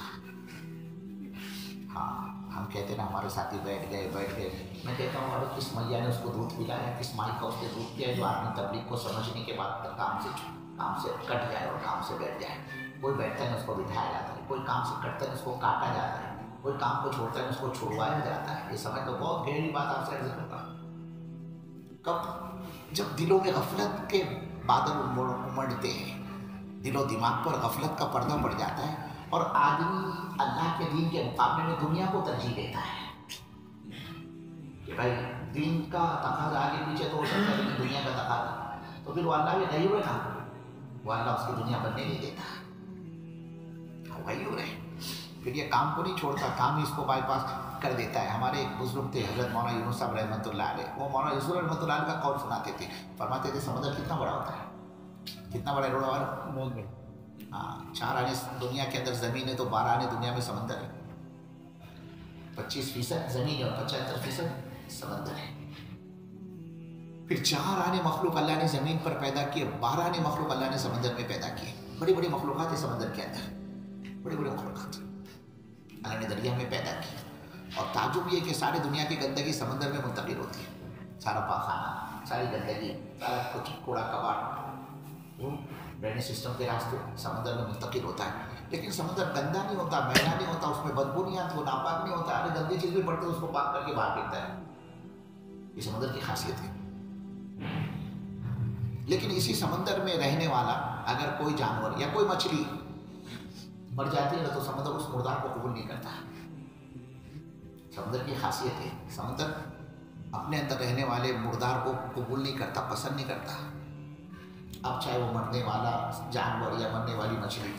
ہاں ہم کہتے ہیں نا ہمارے ساتھی بیٹھ گئے بیٹھ گئے میں کہتا ہوں اور کس میاں نے اس کو دودھ پلایا، کس مائی کا اس نے دودھ پیا جو آدمی تبلیغ کو سمجھنے کے بعد کام سے کام سے کٹ جائے اور کام سے بیٹھ جائے۔ کوئی بیٹھتا ہے اس کو بٹھایا جاتا ہے، کوئی کام سے کٹتا ہے اس کو کاٹا جاتا ہے، کوئی کام کو چھوڑتا ہے اس کو چھڑوایا جاتا ہے۔ یہ سمجھ تو بہت گہری بات آپ سے عرض کرتا ہوں۔ کب جب دلوں میں غفلت کے بادل امڑتے ہیں، دل و دماغ پر غفلت کا پردہ پڑ جاتا ہے اور آدمی اللہ کے دین کے مقابلے میں دنیا کو ترجیح دیتا ہے کہ بھائی دین کا تقاضا آگے پیچھے تو ہو سکتا ہے لیکن دنیا کا تقاضا، تو پھر وہ اللہ بھی غیور ہے نا، وہ اللہ اس کی دنیا بننے نہیں دیتا، وہ غیور ہے۔ پھر یہ کام کو نہیں چھوڑتا، کام ہی اس کو بائی پاس کر دیتا ہے۔ ہمارے ایک بزرگ تھے حضرت مولانا یونس صاحب رحمۃ اللہ علیہ، وہ مولانا یونس رحمۃ اللہ علیہ کا قول سناتے تھے، فرماتے تھے سمندر کتنا بڑا ہوتا ہے، کتنا بڑا ہے روڑا والا؟ بہت بڑا۔ ہاں چار آنے دنیا کے اندر زمین ہے تو بارہ آنے دنیا میں سمندر ہے، پچیس فیصد زمین ہے اور پچہتر فیصد سمندر ہے۔ پھر چار آنے مخلوق اللہ نے زمین پر پیدا کیے، بارہ آنے مخلوق اللہ نے سمندر میں پیدا کیے، بڑی بڑی مخلوقات ہے سمندر کے اندر۔ बड़े बड़े मखलूक़ात अल्लाह ने दरिया में पैदा की। और ताजुब ये कि सारी दुनिया की गंदगी समंदर में मुंतकिल होती है। सारा पाखाना, सारी गंदगी, सारा कुछ कूड़ा कबाड़ वो ड्रेनेज सिस्टम के रास्ते समंदर में मुंतकिल होता है। लेकिन समंदर गंदा नहीं होता, मैला नहीं होता, उसमें बदबू नहीं आती, वो नापाक नहीं होता। अरे गंदी चीज़ भी पड़ती है उसको पाक करके बाहर फेंकता है। ये समंदर की खासियत है। लेकिन इसी समंदर में रहने वाला अगर कोई जानवर या कोई मछली मर जाती है ना, तो समंदर उस मुर्दार को कबूल नहीं करता। समंदर की खासियत है, समंदर अपने अंदर रहने वाले मुर्दार को कबूल नहीं करता, पसंद नहीं करता। अब चाहे वो मरने वाला जानवर या मरने वाली मछली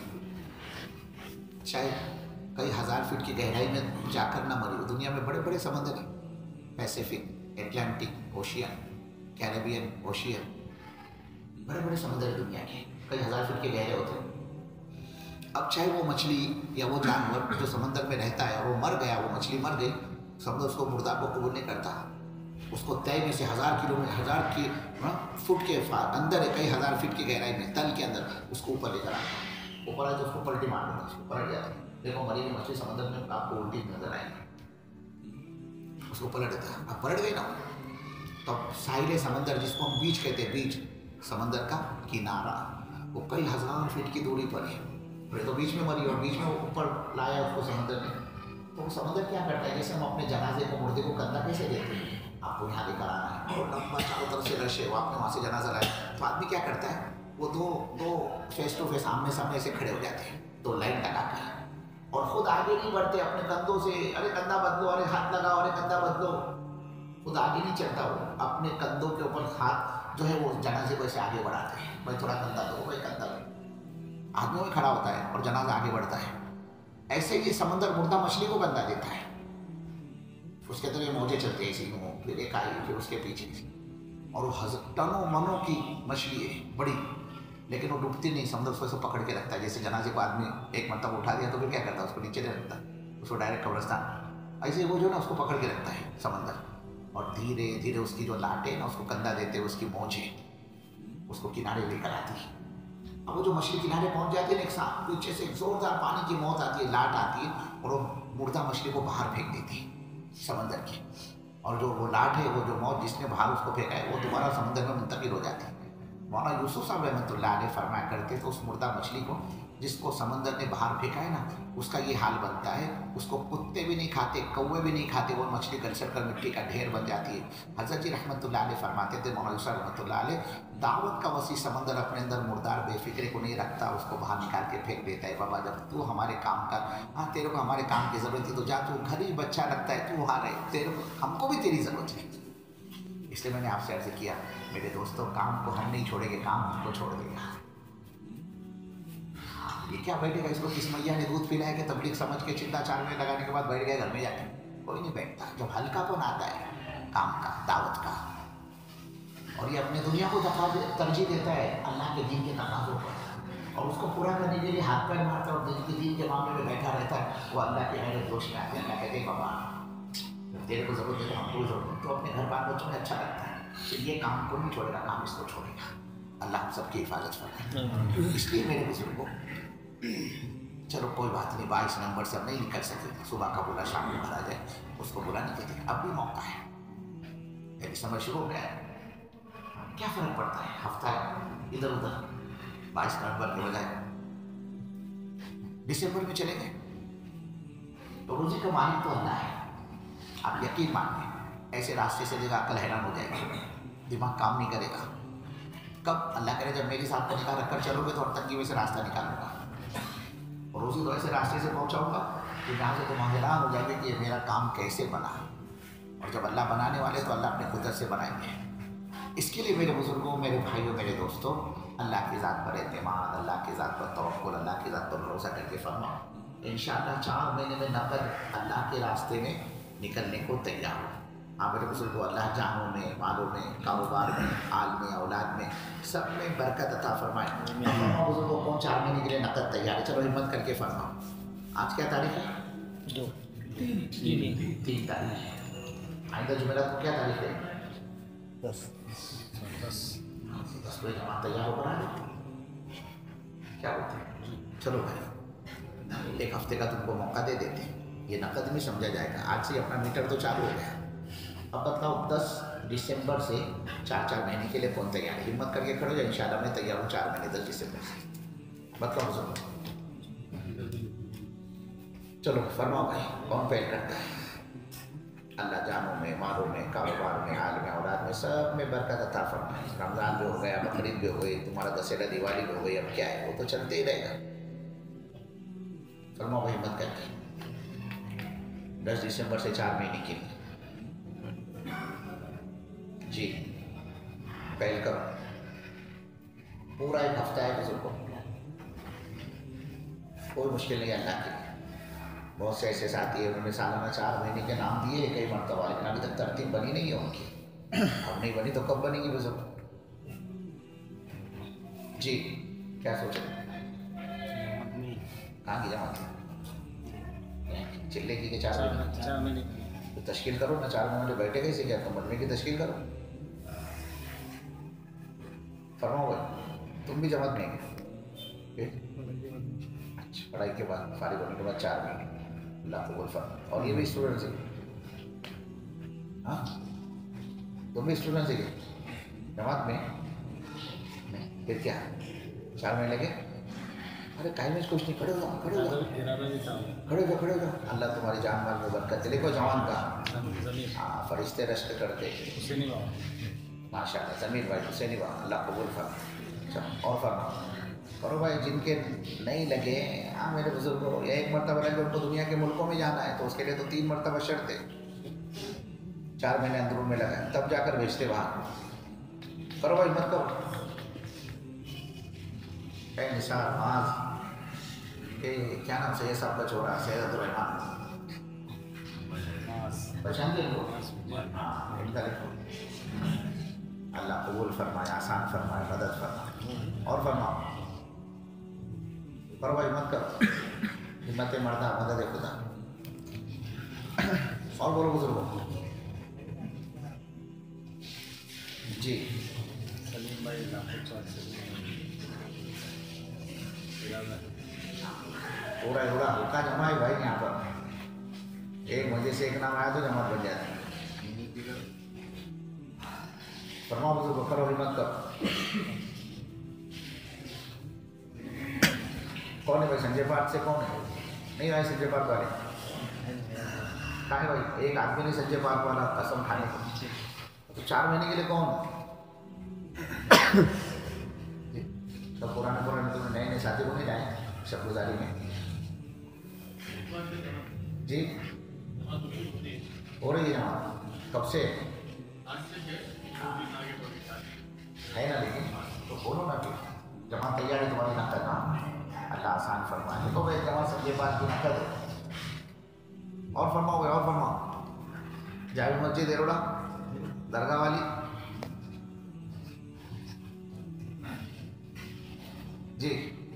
चाहे कई हज़ार फीट की गहराई में जाकर ना मरी हो। दुनिया में बड़े बड़े समंदर हैं, Pacific, Atlantic ocean, Caribbean ocean, बड़े बड़े समंदर है दुनिया के, कई हज़ार फीट के गहरे होते हैं। अब चाहे वो मछली या वो जानवर जो समंदर में रहता है और वो मर गया, वो मछली मर गई, समंदर उसको मुर्दा को कबूल नहीं करता। उसको तय में से हज़ार किलोमीटर हज़ार की फुट के अंदर है, कई हज़ार फीट की गहराई में तल के अंदर उसको ऊपर लेकर आता। ऊपर आए तो उसको पलटी मार देता, उसको पलट जाता है। देखो मरी हुई मछली समंदर में आपको उल्टी नजर आएगी, उसको पलट देता है। अब पलट गई ना, तो साहिल समंदर जिसको हम बीच कहते हैं, बीच समंदर का किनारा, वो कई हज़ार फीट की दूरी पर है। तो बीच में मरी और बीच में वो ऊपर लाया उसको समंदर में। तो वो समंदर क्या करता है, जैसे हम अपने जनाजे को, मुर्दे को कंधा कैसे देते हैं, आपको यहाँ लेकर आना है और लंबा चारों तरफ से रश है, वो आपने वहाँ से जनाजा लाया, तो आदमी क्या करता है, वो दो दो फेस टू फेस आमने सामने से खड़े हो जाते हैं, तो लाइन लगा कर, और खुद आगे नहीं बढ़ते अपने कंधों से, अरे कंधा बदलो, अरे हाथ लगाओ, अरे कंधा बदलो, खुद आगे नहीं चलता। वो अपने कंधों के ऊपर हाथ जो है वो जनाजे को ऐसे आगे बढ़ाते हैं, भाई थोड़ा कंधा दो, भाई कंधा दो, आदमी में खड़ा होता है और जनाजा आगे बढ़ता है। ऐसे ही समंदर मुर्दा मछली को कंधा देता है, उसके अंदर ये मौजें चलती है इसी में, फिर एक आई, फिर उसके पीछे, और वो टनों मनों की मछली है बड़ी, लेकिन वो डूबती नहीं, समंदर उसको पकड़ के रखता है। जैसे जनाजे को आदमी एक मरतबा उठा दिया तो फिर क्या करता है, उसको नीचे नहीं रखता, उसको डायरेक्ट कब्रिस्तान, ऐसे वो जो ना उसको पकड़ के रखता है समंदर, और धीरे धीरे उसकी जो लाटे हैं ना उसको कंधा देते हैं, उसकी मौजें उसको किनारे लेकर आती है। अब वो जो मछली किनारे पहुंच जाती है ना, एक साथ पीछे से एक जोरदार पानी की मौत आती है, लाट आती है, और वो मुर्दा मछली को बाहर फेंक देती है समंदर की, और जो वो लाट है, वो जो मौत जिसने बाहर उसको फेंका है, वो दोबारा समंदर में मुंतकिल हो जाती है। मौलाना यूसुफ साहब रहमतुल्लाह अलैह फरमाया करते तो उस मुर्दा मछली को जिसको समंदर ने बाहर फेंका है ना, उसका ये हाल बनता है, उसको कुत्ते भी नहीं खाते, कौवे भी नहीं खाते, वो मछली गलसर कर मिट्टी का ढेर बन जाती है। हज़रत जी रहमतुल्लाह अलैह फरमाते थे, मौलाना यूसुफ रहमतुल्लाह अलैह, दावत का वसी समंदर अपने अंदर मुर्दार बेफिक्रे को नहीं रखता, उसको बाहर निकाल के फेंक देता है। बाबा जब तू हमारे काम कर, हाँ तेरे को हमारे काम की ज़रूरत है तो जा, तू घर ही बच्चा लगता है, तू वहाँ रहे, तेरे को हमको भी तेरी ज़रूरत है। इसलिए मैंने आपसे अर्ज़ किया मेरे दोस्तों, काम को हम नहीं छोड़ेंगे, काम हमको छोड़ देगा। ये क्या बैठेगा, इसको किस मैया ने दूध पिलाया कि तबलीग समझ के चिल्ला चार में लगाने के बाद बैठ गया घर में जाके, कोई नहीं बैठता। जब हल्कापन आता है काम का, दावत का, और ये अपने दुनिया को तरजीह देता है अल्लाह के दीन के तकाज़ों पर, और उसको पूरा करने के लिए हाथ पैर मारता है और दिन के दीन के मामले में बैठा रहता है, वो अल्लाह के गैर दोष में आते हैं। अल्लाह कहते हैं बाबा तेरे को ज़रूरत है तो हमको भी ज़रूरत है, तो अपने घर बाल बच्चों में अच्छा लगता है, तो ये काम को नहीं छोड़ेगा, काम इसको छोड़ेगा। अल्लाह हम सबकी हिफाजत फरमाए। इसलिए मेरे बुजुर्गों, चलो कोई बात नहीं, बाईस नंबर से हम नहीं निकल सके, सुबह का बोला शाम में भरा जाए, उसको बुला नहीं देते, अब भी मौका है, मेरी समझ शुरू हो गया, क्या फ़र्क पड़ता है, हफ्ता इधर उधर, बाईस नवंबर के बजाय दिसंबर में चले गए, तो रोज़ी का मालिक तो अल्लाह है। आप यकीन मानिए, ऐसे रास्ते से देखा अकल हैरान हो जाएगी, दिमाग काम नहीं करेगा। कब अल्लाह करे जब मेरी साथ तरीका रखकर चलोगे तो अब तंगी में से रास्ता निकालूंगा, और रोज़ी तो ऐसे रास्ते से पहुँचाऊँगा कि जहाँ से तुम हैरान हो जाएंगे कि ये मेरा काम कैसे बना। और जब अल्लाह बनाने वाले तो अल्लाह अपने कुदरत से बनाएंगे। इसके लिए मेरे बुजुर्गों, मेरे भाइयों, मेरे दोस्तों, अल्लाह की ज़ात पर एतमाद, अल्लाह की ज़ात पर तवक्कुल, अल्लाह की ज़ात पर भरोसा करके फरमाओ, इंशाअल्लाह चार महीने में नकद अल्लाह के रास्ते में निकलने को तैयार हो। हाँ मेरे बुजुर्गों, अल्लाह जानों में, मालों में, कारोबार में, आल में, औलाद में, सब में बरकत अता फरमाए। बुजुर्गों कौन चार महीने के लिए नकद तैयार है, चलो हिम्मत करके फरमाओ। आज क्या तारीख है? दो तीन तीन तारीख है। आइंदा जुमेरात को क्या तारीख है? दस दस दस बजे जमा तैयार होकर आ जाए, क्या बोलते हैं? चलो भाई ایک ہفتے کا تم کو موقع دے دیتے ہیں، یہ نقد میں سمجھا جائے گا. آج سے اپنا میٹر تو چالو ہو گیا. اب بتاؤ دس دسمبر سے چار چار مہینے کے لیے کون تیار ہے؟ ہمت کر کے کھڑے ہو جائے. ان شاء اللہ میں تیار ہوں چار مہینے دس دسمبر سے. بتاؤ ضرور. چلو فرماؤ بھائی کون پہل کرتا ہے؟ اللہ جانوں میں، مالوں میں، کاروبار میں، حال میں، اولاد میں، سب میں برکت عطا فرمائے. رمضان بھی ہو گیا، بقرعید بھی ہو گئی، تمہارا دسہرہ دیوالی بھی ہو گئی، اب کیا ہے وہ تو چلتے ہی رہے گا. فرماؤ بھائی ہمت کر کے دس دسمبر سے چار مہینے کے لیے جی پہل کرو. پورا ایک ہفتہ ہے بزرگ کو، کوئی مشکل نہیں ہے اللہ کے لیے. بہت سے ایسے ساتھی ہیں انہوں نے سالانہ چار مہینے کے نام دیے کئی مرتبہ، لیکن ابھی تک ترتیب بنی نہیں ہے ان کی. اب نہیں بنی تو کب بنے گی بزرگ؟ جی کیا سوچیں؟ کہاں کی جماعت ہے؟ چلے کی کہ چار مہینے تو تشکیل کرو نا. چار مہینے بیٹھے گئے سے کیا تم مجمع کی تشکیل کرو. فرماؤ بھائی تم بھی جماعت میں گئے؟ اچھا پڑھائی کے بعد فارغ ہونے کے بعد چار مہینے اللہ قبول فرمائے. اور یہ بھی اسٹوڈنٹ سے ہاں تم بھی اسٹوڈنٹ سے گئے جماعت میں نہیں؟ پھر کیا چار مہینے لگے؟ ارے کہیں میں کچھ نہیں. کھڑے ہو جاؤ کھڑے ہو جاؤ کھڑے ہو جاؤ کھڑے ہو جاؤ. اللہ تمہاری جان مال میں برکت دے. دیکھو جوان کا ہاں فرشتے رشک کرتے ماشاء اللہ. ضمیر بھائی حسینی بھائی اللہ قبول فرمائے. چلو اور فرماؤ کرو بھائی. جن کے نہیں لگے ہاں میرے بزرگوں یا ایک مرتبہ لگے ان کو دنیا کے ملکوں میں جانا ہے تو اس کے لیے تو تین مرتبہ شرط ہے. چار مہینے اندرون میں لگا تب جا کر بھیجتے باہر. کرو بھائی مت کرو. اے نثار معاذ اے کیا نام سے یہ سب کا چھوڑا سید الرحمان پہچان لے لو. ہاں ان کا لکھو. اللہ قبول فرمائے، آسان فرمائے، مدد فرمائے. اور فرماؤ کرو بھائی مت کرو. ہمت مردہ مدد خدا. اور بولو بزرگوں جی. سلیم بھائی پورا پورا ہلکا جمع ہے بھائی یہاں پر. ایک مجھے سے ایک نام آیا تو جماعت بن جاتی ہے. فرماؤ بزرگوں کرو ہمت کرو. کون ہے بھائی سنجے پاٹ سے کون ہے؟ نہیں بھائی سنجے پاٹ والے کہاں ہے بھائی؟ ایک آدمی نے سنجے پاٹ والا قسم کھانے کو. تو چار مہینے کے لیے کون؟ تو پرانے پرانے تمہیں نئے نئے ساتھی کو نہیں جائیں شب گزاری میں جی ہو رہی ہے جماعت کب سے ہے نا؟ لیکن تو بولو نا کہ جماعت تیار ہے تمہاری نہ کرنا. اللہ آسان فرمائے. تو بھائی جماعت سب یہ بات کی نہ کر دو. اور فرماؤ گے اور فرماؤ. جامع مسجد ایروڑا درگاہ والی جی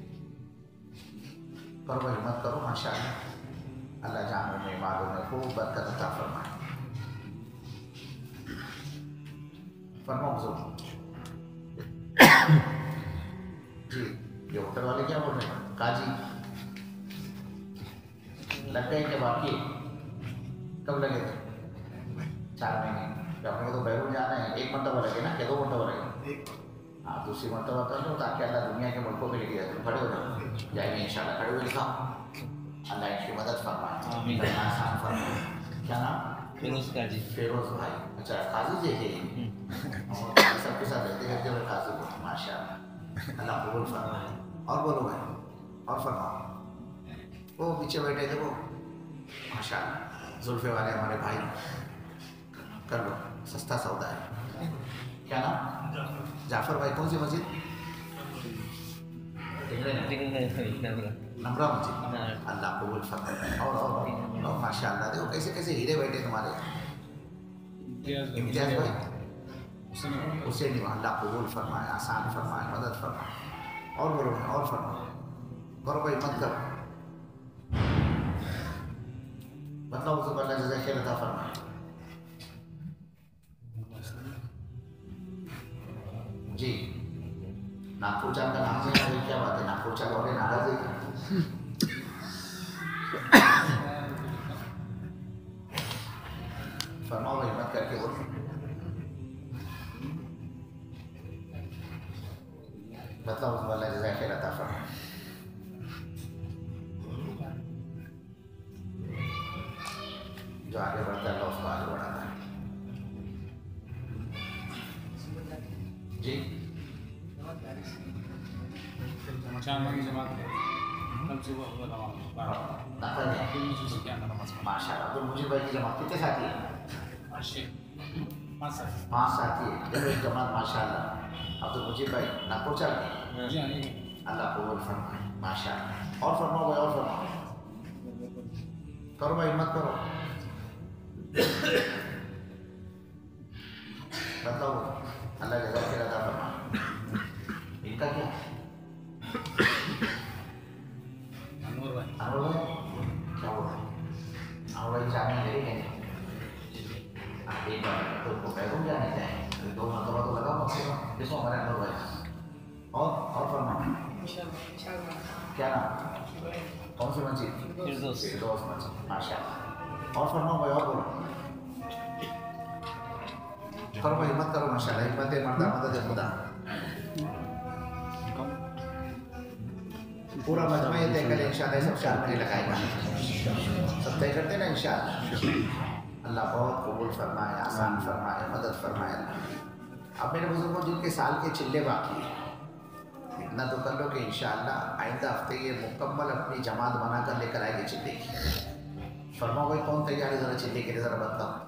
کرو بھائی ہمت کرو. ماشاء اللہ اللہ جانوں میں مالوں میں خوب برکت عطا فرمائے. فرماؤ بزرگ جی. یہ ہوٹل والے کیا بول رہے ہیں؟ کاجی لگ گئے کہ باقی کب لگے تھے؟ چار مہینے. اپنے کو تو بیرون جانا ہے. ایک مرتبہ لگے نا کہ دو مرتبہ لگے؟ ہاں دوسری مرتبہ کر لو تاکہ اللہ دنیا کے ملکوں میں لے کے جائے. تم کھڑے ہو جاؤ جائیں گے ان شاء اللہ. کھڑے ہوئے لکھاؤ. اللہ ان کی مدد فرمائے، آسان فرمائے. کیا نام؟ فیروز قاضی. فیروز بھائی. اچھا قاضی جی ہے سب کے ساتھ رہتے رہتے ہوئے قاضی بول. ماشاء اللہ اللہ قبول فرمائے. اور بولو بھائی اور فرماؤ. وہ پیچھے بیٹھے تھے وہ ماشاء اللہ زلفے والے ہمارے بھائی. کر لو سستا سودا ہے. کیا نام؟ جعفر بھائی. کون سی مسجد؟ نمرہ مسجد. اللہ قبول فرمائے. اور اور اور ماشاء اللہ دیکھو کیسے کیسے ہیرے بیٹھے تمہارے. امتیاز بھائی حسین. اللہ قبول فرمائے، آسان فرمائے، مدد فرمائے. اور بولو اور فرمائے. کرو بھائی مت کرو. بتاؤ تو اللہ جزائے خیر عطا فرمائے. جی ناگپور چاند کا نام سے کیا بات ہے؟ ناگپور چاند والے ناراض ہے. फरमाओ हिम्मत करके बोलो। मतलब उसको अल्लाह जज़ा खैर अता फरमाए। जो आगे बढ़ता है अल्लाह उसको आगे बढ़ाता है। जी माशाअल्लाह। अब्दुल मुजीब भाई की जमात कितने साथी है? पाँच साथी है। देखो एक जमात माशाअल्लाह। अब्दुल मुजीब भाई नागपुर चल अल्लाह कबूल फरमाए माशाअल्लाह। और फरमाओ भाई और फरमाओ करो भाई हिम्मत करो। बताओ अल्लाह जज़ा खैर अता फरमाए। इनका क्या अनवर भाई अनवर भाई क्या बोल रहे अनवर भाई चाय नहीं ले आप एक बार तो उनको पैरों जाने चाहिए दो मरतबा तो लगाओ कम से कम। देखो हमारे अनवर भाई और और फरमाओ क्या नाम कौन सी मस्जिद? फिरदौस फिरदौस मस्जिद माशाअल्लाह। और फरमाओ भाई और बोलो करो भाई हिम्मत करो माशाअल्लाह। हिम्मत है मर्दा मदद है खुदा। पूरा मजमा ये तय करे इंशाअल्लाह सब चार महीने लगाएगा सब तय करते ना इंशाअल्लाह। अल्लाह बहुत कबूल फरमाए आसान फरमाए मदद फरमाए अल्लाह। अब मेरे बुजुर्गों जिनके साल के चिल्ले बाकी हैं इतना तो कर लो कि इंशाअल्लाह आइंदा हफ्ते ये मुकम्मल अपनी जमात बनाकर लेकर आएंगे चिल्ले की। फरमाओ भाई कौन तैयार है ज़रा चिल्ले के लिए ज़रा बताओ।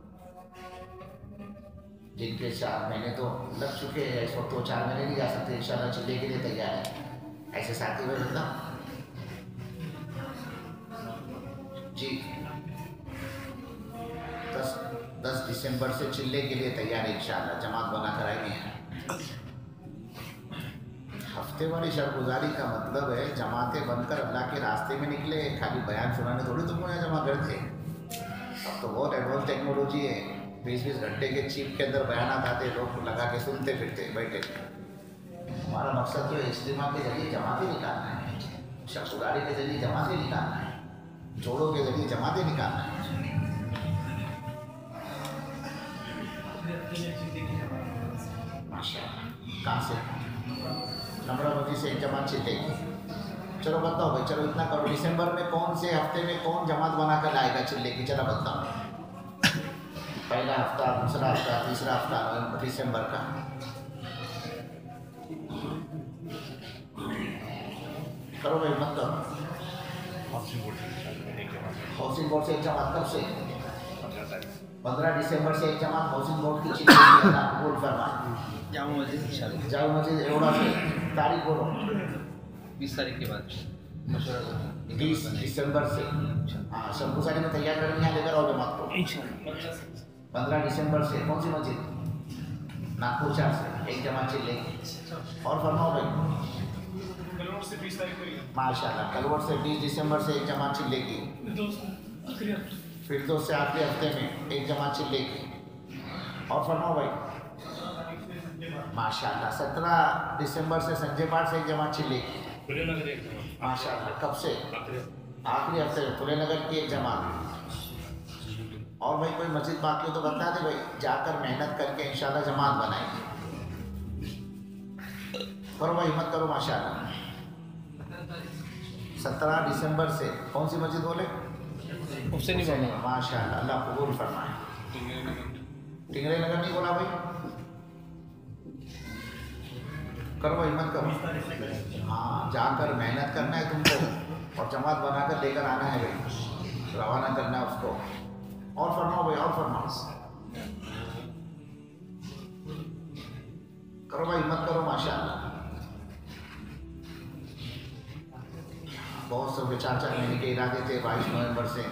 जिनके चार महीने तो लग चुके हैं इस वक्त तो चार महीने नहीं जा सकते इंशाअल्लाह चिल्ले के लिए तैयार है ऐसे साथी में बता जी। दस दस दिसंबर से चिल्ले के लिए तैयार है इंशाअल्लाह जमात बना कर आएंगे। हफ्ते वाली शर्मगुजारी का मतलब है जमातें बनकर अल्लाह के रास्ते में निकले खाली बयान सुनाने थोड़ी तुमको यहाँ जमा करते। अब तो बहुत एडवांस टेक्नोलॉजी है बीस बीस घंटे के चिप के अंदर बयान आते लोग लगा के सुनते फिरते बैठे। हमारा मकसद जो है इज्तिमा के जरिए जमातें निकालना है शर्मगुजारी के जरिए जमातें निकालना है जोड़ों के जरिए जमातें निकालना है। माशाअल्लाह कहाँ से नमरावती से एक जमात चिल्लेगी। चलो बताओ भाई चलो इतना करो दिसंबर में कौन से हफ्ते में कौन जमात बना कर लाएगा चिल्ले की चलो बताओ। पहला हफ्ता दूसरा हफ्ता तीसरा हफ्ता नवंबर दिसंबर का करो भाई मत करो। हाउसिंग बोर्ड से एक जमात कब से? पंद्रह दिसंबर से एक जमात हाउसिंग बोर्ड की चिल्ले कबूल फरमाए। जामा मस्जिद जामा मस्जिद एवड़ा से तारीख बोलो। बीस तारीख के बाद बीस दिसंबर से हाँ सब गुजारे में तैयार करके यहाँ लेकर आओ जमात को। पंद्रह दिसंबर से कौन सी मस्जिद? नागपुर चार से एक जमात चिल्ले। और फरमाओ भाई माशाअल्लाह कलवट से बीस दिसंबर से एक जमात चिल्ले की। फिरदौस से आखिरी हफ्ते में एक जमात चिल्ले की। और फरमाओ भाई माशाअल्लाह सत्रह दिसंबर से संजय पाठ से एक जमात चिल्ले की। माशाअल्लाह कब से? आखिरी हफ्ते में पुरे नगर की एक जमात। और भाई कोई मस्जिद बाकी हो तो बता दे भाई जाकर मेहनत करके इंशाल्लाह जमात बनाएंगे। करो भाई हिम्मत करो माशाअल्लाह। सत्रह दिसंबर से कौन सी मस्जिद बोले? उससे नहीं बोला माशाअल्लाह अल्लाह कबूल फरमाए। टिंगरे नगर नहीं बोला भाई करो भाई हिम्मत करो। हाँ जाकर मेहनत करना है तुमको और जमात बनाकर लेकर आना है भाई रवाना करना है उसको। और फरमाओ भाई और फरमाओ करो भाई हिम्मत करो माशाअल्लाह। बहुत सब चार चार महीने के इरादे थे बाईस नवंबर से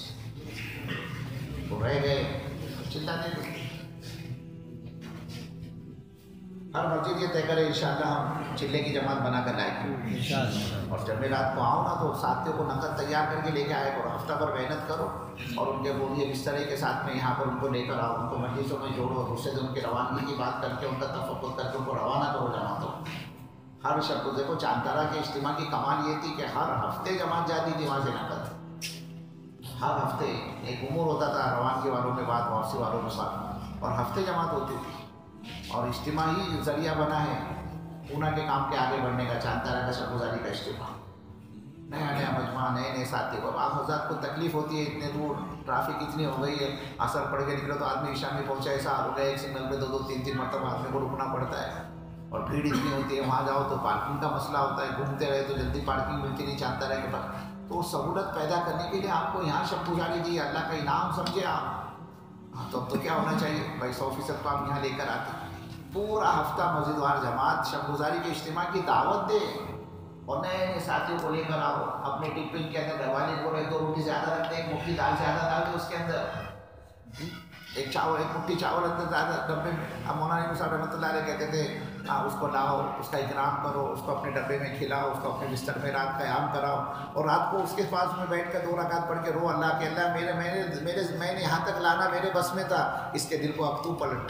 तो रह गए चिल्लाते थे। हर मस्जिद ये तय करे इंशाअल्लाह हम चिल्ले की जमात बना कर लाएंगे इंशाअल्लाह। और जब मैं रात को आऊँ ना तो साथियों को नकद तैयार करके लेके आया करो हफ्ता भर मेहनत करो और उनके बोलिए बिस्तरे के साथ में यहाँ पर उनको लेकर आओ उनको मजलिसों में जोड़ो दूसरे दिन उनकी रवानगी की बात करके उनका तफक्कुर करके उनको रवाना करो जमातों। हर शब्द देखो चांतारा के इज्तिमा की कमाल ये थी कि हर हफ्ते जमात जाती थी वहाँ से नकद हर हफ्ते एक उम्र होता था रवानगी वालों में बात, वापसी वालों में बात, और हफ्ते जमात होती थी। और इज्तिमा ही ज़रिया बना है ऊना के काम के आगे बढ़ने का, चांतारा का शबगुजारी का इज्तिमा, नया नया मजमा, नए नए साथी को। आप हज़ार को तकलीफ़ होती है, इतने दूर ट्रैफिक इतनी हो गई है, असर पड़ के निकले तो आदमी ईशा में पहुँचा, ऐसा हो गया एक सिग्नल पे दो दो तीन तीन मरतबा आदमी को रुकना पड़ता है, और भीड़ इतनी होती है। वहाँ जाओ तो पार्किंग का मसला होता है, घूमते रहे तो जल्दी पार्किंग मिलती नहीं चांतारा के पास। तो सहूलत पैदा करने के लिए आपको यहाँ शबगुजारी दी, अल्लाह का इनाम समझे आप। हाँ, तो अब तो क्या होना चाहिए भाई, सौ फीसद को आप यहाँ लेकर आते, पूरा हफ्ता मस्जिदवार जमात शबगुजारी के इज्तिमा की दावत दे, और नए नए साथियों को लेकर आओ। अपने टिफिन के अंदर घरवाले को रहे, दो रोटी ज़्यादा रखते, एक मुट्ठी दाल ज़्यादा डाल दो उसके अंदर, एक चावल एक मुट्ठी चावल अंदर ज़्यादा डब्बे में। अब मौलाना मुसा रहमतुल्लाह अलैह कहते थे, हाँ उसको लाओ, उसका इकराम करो, उसको अपने डब्बे में खिलाओ, उसको अपने बिस्तर में रात क़याम कराओ, और रात को उसके पास में बैठ कर दो रकात पढ़ के रो, अल्लाह के अल्लाह मेरे मैंने मेरे मैंने यहाँ तक लाना मेरे बस में था, इसके दिल को अब तू पलट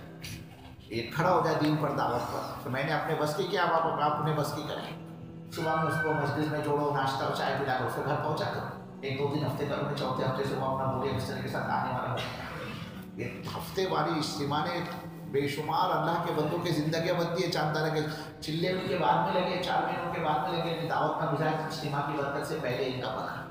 कर ये खड़ा हो गया दीन पर, दावत पर। तो मैंने अपने बस की किया, आप अपने बस की करें। सुबह में उसको मस्जिद में जोड़ो, नाश्ता और चाय पिला कर उसको घर पहुँचा दो। एक दो दिन हफ्ते करो, चौथे हफ्ते से वो अपना पूरे बिस्तर के साथ आने वाला हो। ये हफ्ते वाली इज्तिमा ने बेशुमार अल्लाह के बंदों की ज़िंदगी बदली है। चांतारा के चिल्ले उनके बाद में लगे, चार महीनों के बाद में लगे, दावत का मिजाज इज्तिमा की बरकत से पहले इनका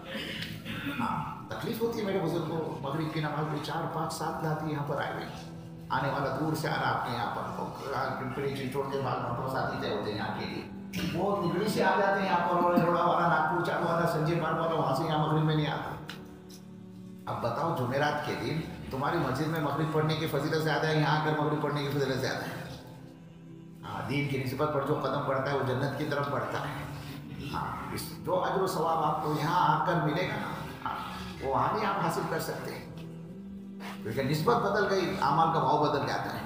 बना। हाँ, तकलीफ होती है मेरे बुजुर्ग को, मगरिब की नमाज भी चार पाँच सात लाती यहाँ पर आए हुए, आने वाला दूर से आ रहा आपके यहाँ पर, पिंपरी चिंचोड़ के बाद मोटर साथी तय होते हैं यहाँ के लिए, वो दिल्ली से आ जाते हैं यहाँ पर, और रोड़ा वाला, नागपुर चालू वाला, संजय पार्क वाला, वहाँ से यहाँ मगरिब में नहीं आता। अब बताओ जुमेरात के दिन तुम्हारी मस्जिद में मगरिब पढ़ने की फजीलत ज़्यादा है, यहाँ आकर मगरिब पढ़ने की फजीलत ज़्यादा है। हाँ, दीन की निस्बत पर जो कदम बढ़ता है वो जन्नत की तरफ बढ़ता है। हाँ, इस जो अजर व सवाब आपको यहाँ आकर मिलेगा ना, हाँ, वो वहाँ भी आप हासिल कर सकते हैं, क्योंकि निस्बत बदल गई, आमाल का भाव बदल जाता है।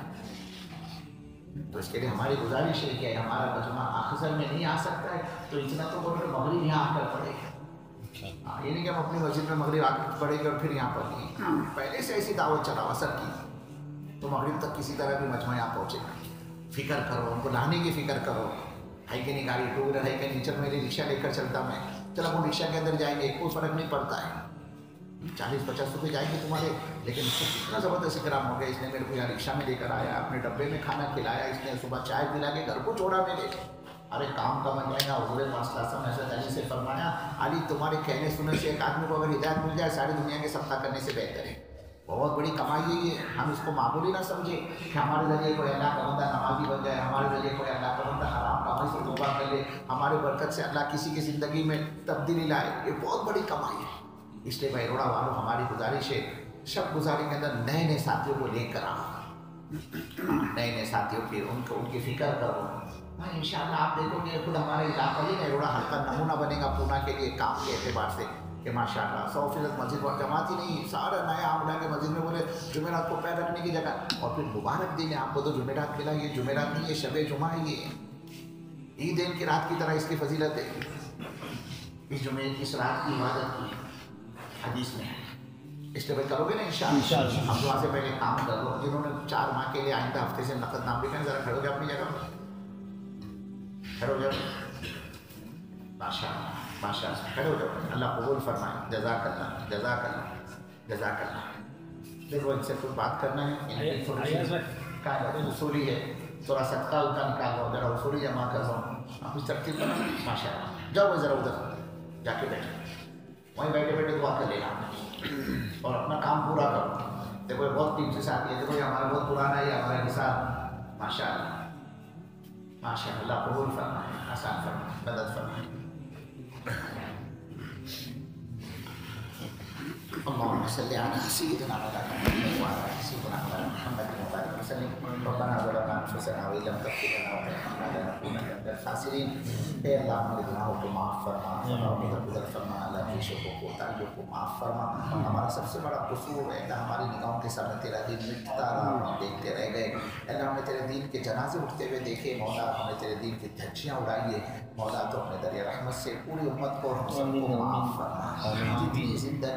तो इसके लिए हमारी गुजारिश है कि हमारा मजमा आखिर में नहीं आ सकता है तो इतना तो बोलो मगरिब यहाँ आकर पड़ेगा। हाँ, ये नहीं कि हम अपनी मस्जिद में मगरिब आकर पढ़ेंगे और फिर यहाँ पर नहीं, पहले से ऐसी दावत चलाओ असर की, तो मगरिब तक किसी तरह भी मजमा यहाँ पहुँचेगा। फिक्र करो, उनको लाने की फ़िक्र करो, है कि नहीं गाड़ी, टू व्हीलर है कि नहीं, चल मेरी रिक्शा लेकर चलता मैं, चलो वो रिक्शा के अंदर जाएंगे, कोई फ़र्क नहीं पड़ता है, चालीस पचास रुपये जाएंगे तुम्हारे, लेकिन इसको कितना ज़बरदस्त इकराम हो गया, इसने मेरे को यहाँ रिक्शा में लेकर आया, अपने डब्बे में खाना खिलाया, इसने सुबह चाय पिला के घर को छोड़ा मेरे। अरे काम का मन रहेगा, हुज़ूर पाक ऐसा अली से फरमाया, अली तुम्हारे कहने सुनने से एक आदमी को अगर हिदायत मिल जाए सारी दुनिया के सबका करने से बेहतर है। बहुत बड़ी कमाई है ये, हम इसको मामूली ना समझे कि हमारे ज़रिए कोई अल्लाह का बंदा नमाजी बन जाए, हमारे ज़रिए कोई अल्लाह का बंदा हराम कमाई से तौबा कर ले, हमारे बरकत से अल्लाह किसी की ज़िंदगी में तब्दीली लाए, ये बहुत बड़ी कमाई है। इसलिए भाई रोड़ा वालों हमारी गुजारिश है, शब गुजारी के अंदर नए नए साथियों को लेकर आओ, नए नए साथियों की उनको उनकी फ़िक्र करो भाई, इंशाअल्लाह आप देखोगे खुद हमारे इलाका ही नहीं रोड़ा हल्का नमूना बनेगा पूना के लिए काम के एतबार से कि माशाअल्लाह सौ फीसद मस्जिद और जमात ही नहीं, सारा नया आमला के मस्जिद में बोले जुमेरात को पैर रखने की जगह, और फिर मुबारक दिन है आपको तो जुमेरात मिला, ये जुमेरात नहीं, ये शब जुमा है, ये ईद की रात की तरह इसकी फजीलत है। इस जुमे इस रात की इबादत की हदीस में है, इसलिए भाई करोगे ना इंशाअल्लाह। हम दुआ से पहले काम कर लो, जिन्होंने चार माह के लिए आइंदा हफ्ते से नकद नाम लिखा है ज़रा खड़ो जाओ अपनी जगह, खड़ो जाओ, माशाअल्लाह माशाअल्लाह, खड़ो जाओ, अल्लाह कबूल फरमाए, जज़ाकल्लाह जज़ाकल्लाह जज़ाकल्लाह। देखो इनसे कुछ बात करना है, क्या उसूली है, थोड़ा सदका उनका निकाल लो, जरा उसूली जमा कर लो, आप इस तरतीब करो माशाअल्लाह। जाओ ज़रा उधर जाके बैठो, वहीं बैठे बैठे दुआ कर लेना और अपना काम पूरा करो। देखो ये बहुत टीम से साथी है, देखो ये हमारा बहुत पुराना है, हमारा निसार माशाअल्लाह माशाअल्लाह, कबूल फरमाए, आसान फरमाए, मदद फरमाए। अल्लाहुम्मा सल्ली अला सय्यिदिना मुहम्मद व अला आलि सय्यिदिना मुहम्मद व बारिक वसल्लिम। रब्बना ज़लमना अनफुसना व इल्लम तग़फिर लना व तरहमना लनकूनन्ना मिनल ख़ासिरीन। ए अल्लाह हमारे गुनाहों को माफ़ फरमा, हमारी दरगुजर फरमा, अल्लाह की शोकों को ताल्लुक़ को माफ़ फरमा। हमारा सबसे बड़ा कसूर है अल्लाह, हमारी निगाहों के सामने तेरा दीन मिटता रहा, हम देखते रह गए। अल्लाह हमने तेरे दीन के जनाजे उठते हुए देखे, मौला हमने तेरे दीन की धज्जियाँ उड़ाई है, मौला तो अपने दरिया रहमत से पूरी उम्मत को हम सबको माफ़ फरमा। जितनी ज़िंदगी बाकी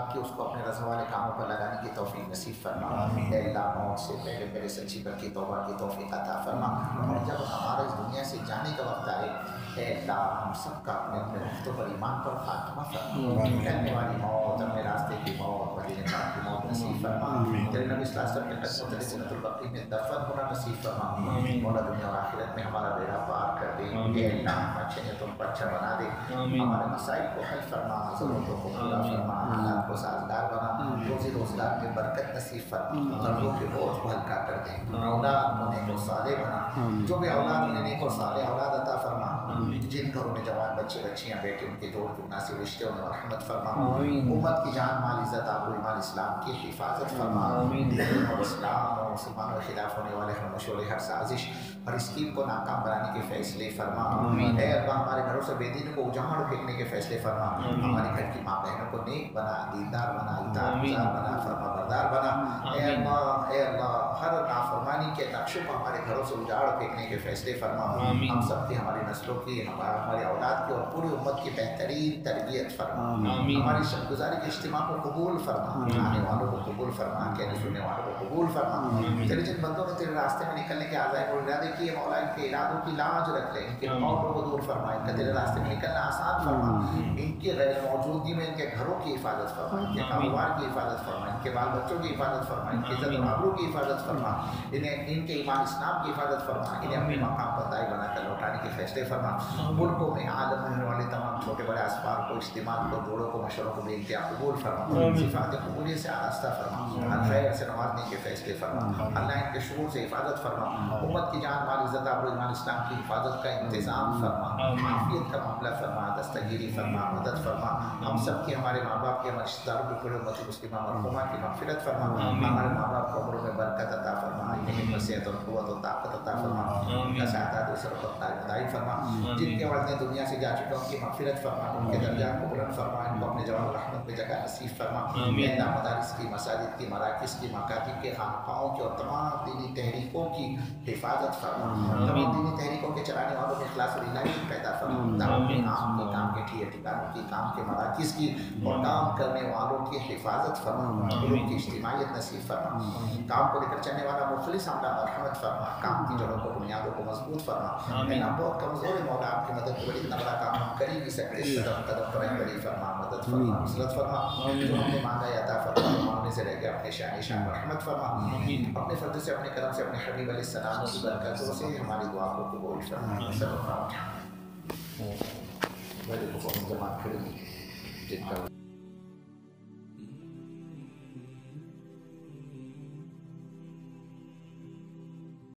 کہ اس کو اپنے رضا والے کاموں پر لگانے کی توفیق نصیب فرما۔ اے اللہ موت سے پہلے پہلے سچی پر کی توبہ کی توفیق عطا فرما، اور جب ہمارا اس دنیا سے جانے کا وقت آئے اے اللہ ہم سب کا اپنے اپنے رفتوں پر ایمان پر خاتمہ فرما، نکلنے والی موت، اپنے راستے کی موت، مدینے پاک کی موت نصیب فرما، تیرے نبی صلی اللہ علیہ وسلم کے قدموں تلے جنت البقیع میں دفن ہونا نصیب فرما، مولا دنیا اور آخرت میں ہمارا بیڑا پار کر دے، اے اللہ ہم اچھے نیتوں کو اچھا بنا دے، ہمارے مسائل کو حل فرما، ضرورتوں کو پورا فرما، حالات کو سازگار بنا، روزی روزگار میں برکت نصیب فرما، قرضوں کے بوجھ کو ہلکا کر دے، اولاد کو نیک و صالح بنا، جو بھی اولاد انہیں نیک و صالح اولاد عطا فرما، جن گھروں میں جوان بچے بچیاں بیٹے ان کے جوڑ کے مناسب رشتے انہیں رحمت فرما، امت کی جان مال عزت آبرو ایمان اسلام کی حفاظت فرما، دین اور اسلام اور مسلمانوں کے خلاف ہونے والے ہر مشورے، ہر سازش، ہر اسکیم کو ناکام بنانے کے فیصلے فرما، اے اللہ ہمارے گھروں سے بے دین کو اجاڑ پھینکنے کے فیصلے فرما، ہمارے گھر کی ماں بہنوں کو نیک بنا، دیندار بنا، اطاعت گزار بنا، فرما بردار بنا، اے اللہ اے اللہ ہر نافرمانی کے نقشوں کو ہمارے گھروں سے اجاڑ پھینکنے کے فیصلے فرما، ہم سب کی، ہماری نسلوں کی، ہمارے اولاد کی اور پوری امت کی بہترین تربیت فرما، ہماری شب گزاری کے اجتماع کو قبول فرما، آنے والوں کو قبول فرما، کہنے سننے والوں کو قبول فرما، تیرے جن بندوں نے تیرے راستے میں نکلنے کے عزائم اور ارادے کیے مولا ان کے ارادوں کی لاج رکھ لے، ان کے موتوں کو دور فرما، ان کا تیرے راستے میں نکلنا آسان فرما، ان کی غیر موجودگی میں ان کے گھروں کی حفاظت فرما، ان کے کاروبار کی حفاظت فرما، ان کے بال بچوں کی حفاظت فرما، ان کی عزت و آبرو کی حفاظت فرما، انہیں ان کے ایمان اسلام کی حفاظت فرما، انہیں اپنے مقام پر دائی بنا کر لوٹانے کے فیصلے فرما، ملکوں میں عالم میں ہونے والے تمام چھوٹے بڑے اسباب کو، اجتماعات کو، جوڑوں کو، مشوروں کو بھی انتہا قبول فرما، صفات قبولیت سے آراستہ فرما، الخیر سے نوازنے کے فیصلے فرما، اللہ ان کے شرور سے حفاظت فرما، امت کی جان مال عزت آبرو ایمان اسلام کی حفاظت کا انتظام فرما، عافیت کا معاملہ فرما، دستگیری فرما، مدد فرما، ہم سب کی، ہمارے ماں باپ کی، ہمارے رشتہ داروں کی، پورے امت مسلمہ مرحومہ کی مغفرت فرما، ہمارے ماں باپ کو عمروں میں برکت عطا فرما، انہیں حکمت صحت اور قوت و طاقت عطا فرما، ان کا سعادت و سرفت دائی فرما، جن کے والدین دنیا سے جا چکے ان کی مغفرت فرما، ان کے درجات کو بلند فرما، ان کو اپنے جوان رحمت میں جگہ نصیب فرما، اللہ مدارس کی، مساجد کی، مراکز کی، مکاتب کے، خانقاہوں کی اور تمام دینی تحریکوں کی حفاظت فرما، تمام دینی تحریکوں کے چلانے والوں میں اخلاص اور الہی پیدا فرما، دعوت کے کام کی، کام کے ٹھیے ٹھکانوں کی، کام کے مراکز کی اور کام کرنے والوں کی حفاظت فرما، لوگوں کی اجتماعیت نصیب فرما، کام کو لے کر چلنے والا مخلص عملہ مرحمت فرما، کام کی جڑوں کو، بنیادوں کو مضبوط فرما، اللہ بہت کمزور ہے مولا، آپ کی مدد کو بڑی اتنا بڑا کام ہم کر ہی نہیں سکتے، قدم قدم پر بڑی فرما، مدد فرما، نصرت فرما، جو ہم نے مانگا ہے عطا فرما، مانگنے سے رہ گیا اپنے شان شان رحمت فرما، اپنے فضل سے، اپنے کرم سے، اپنے حبیب علیہ السلام کی برکتوں سے ہماری دعا کو قبول فرما، صلی اللہ علیہ وسلم۔ میرے کو جماعت کھڑی جن کا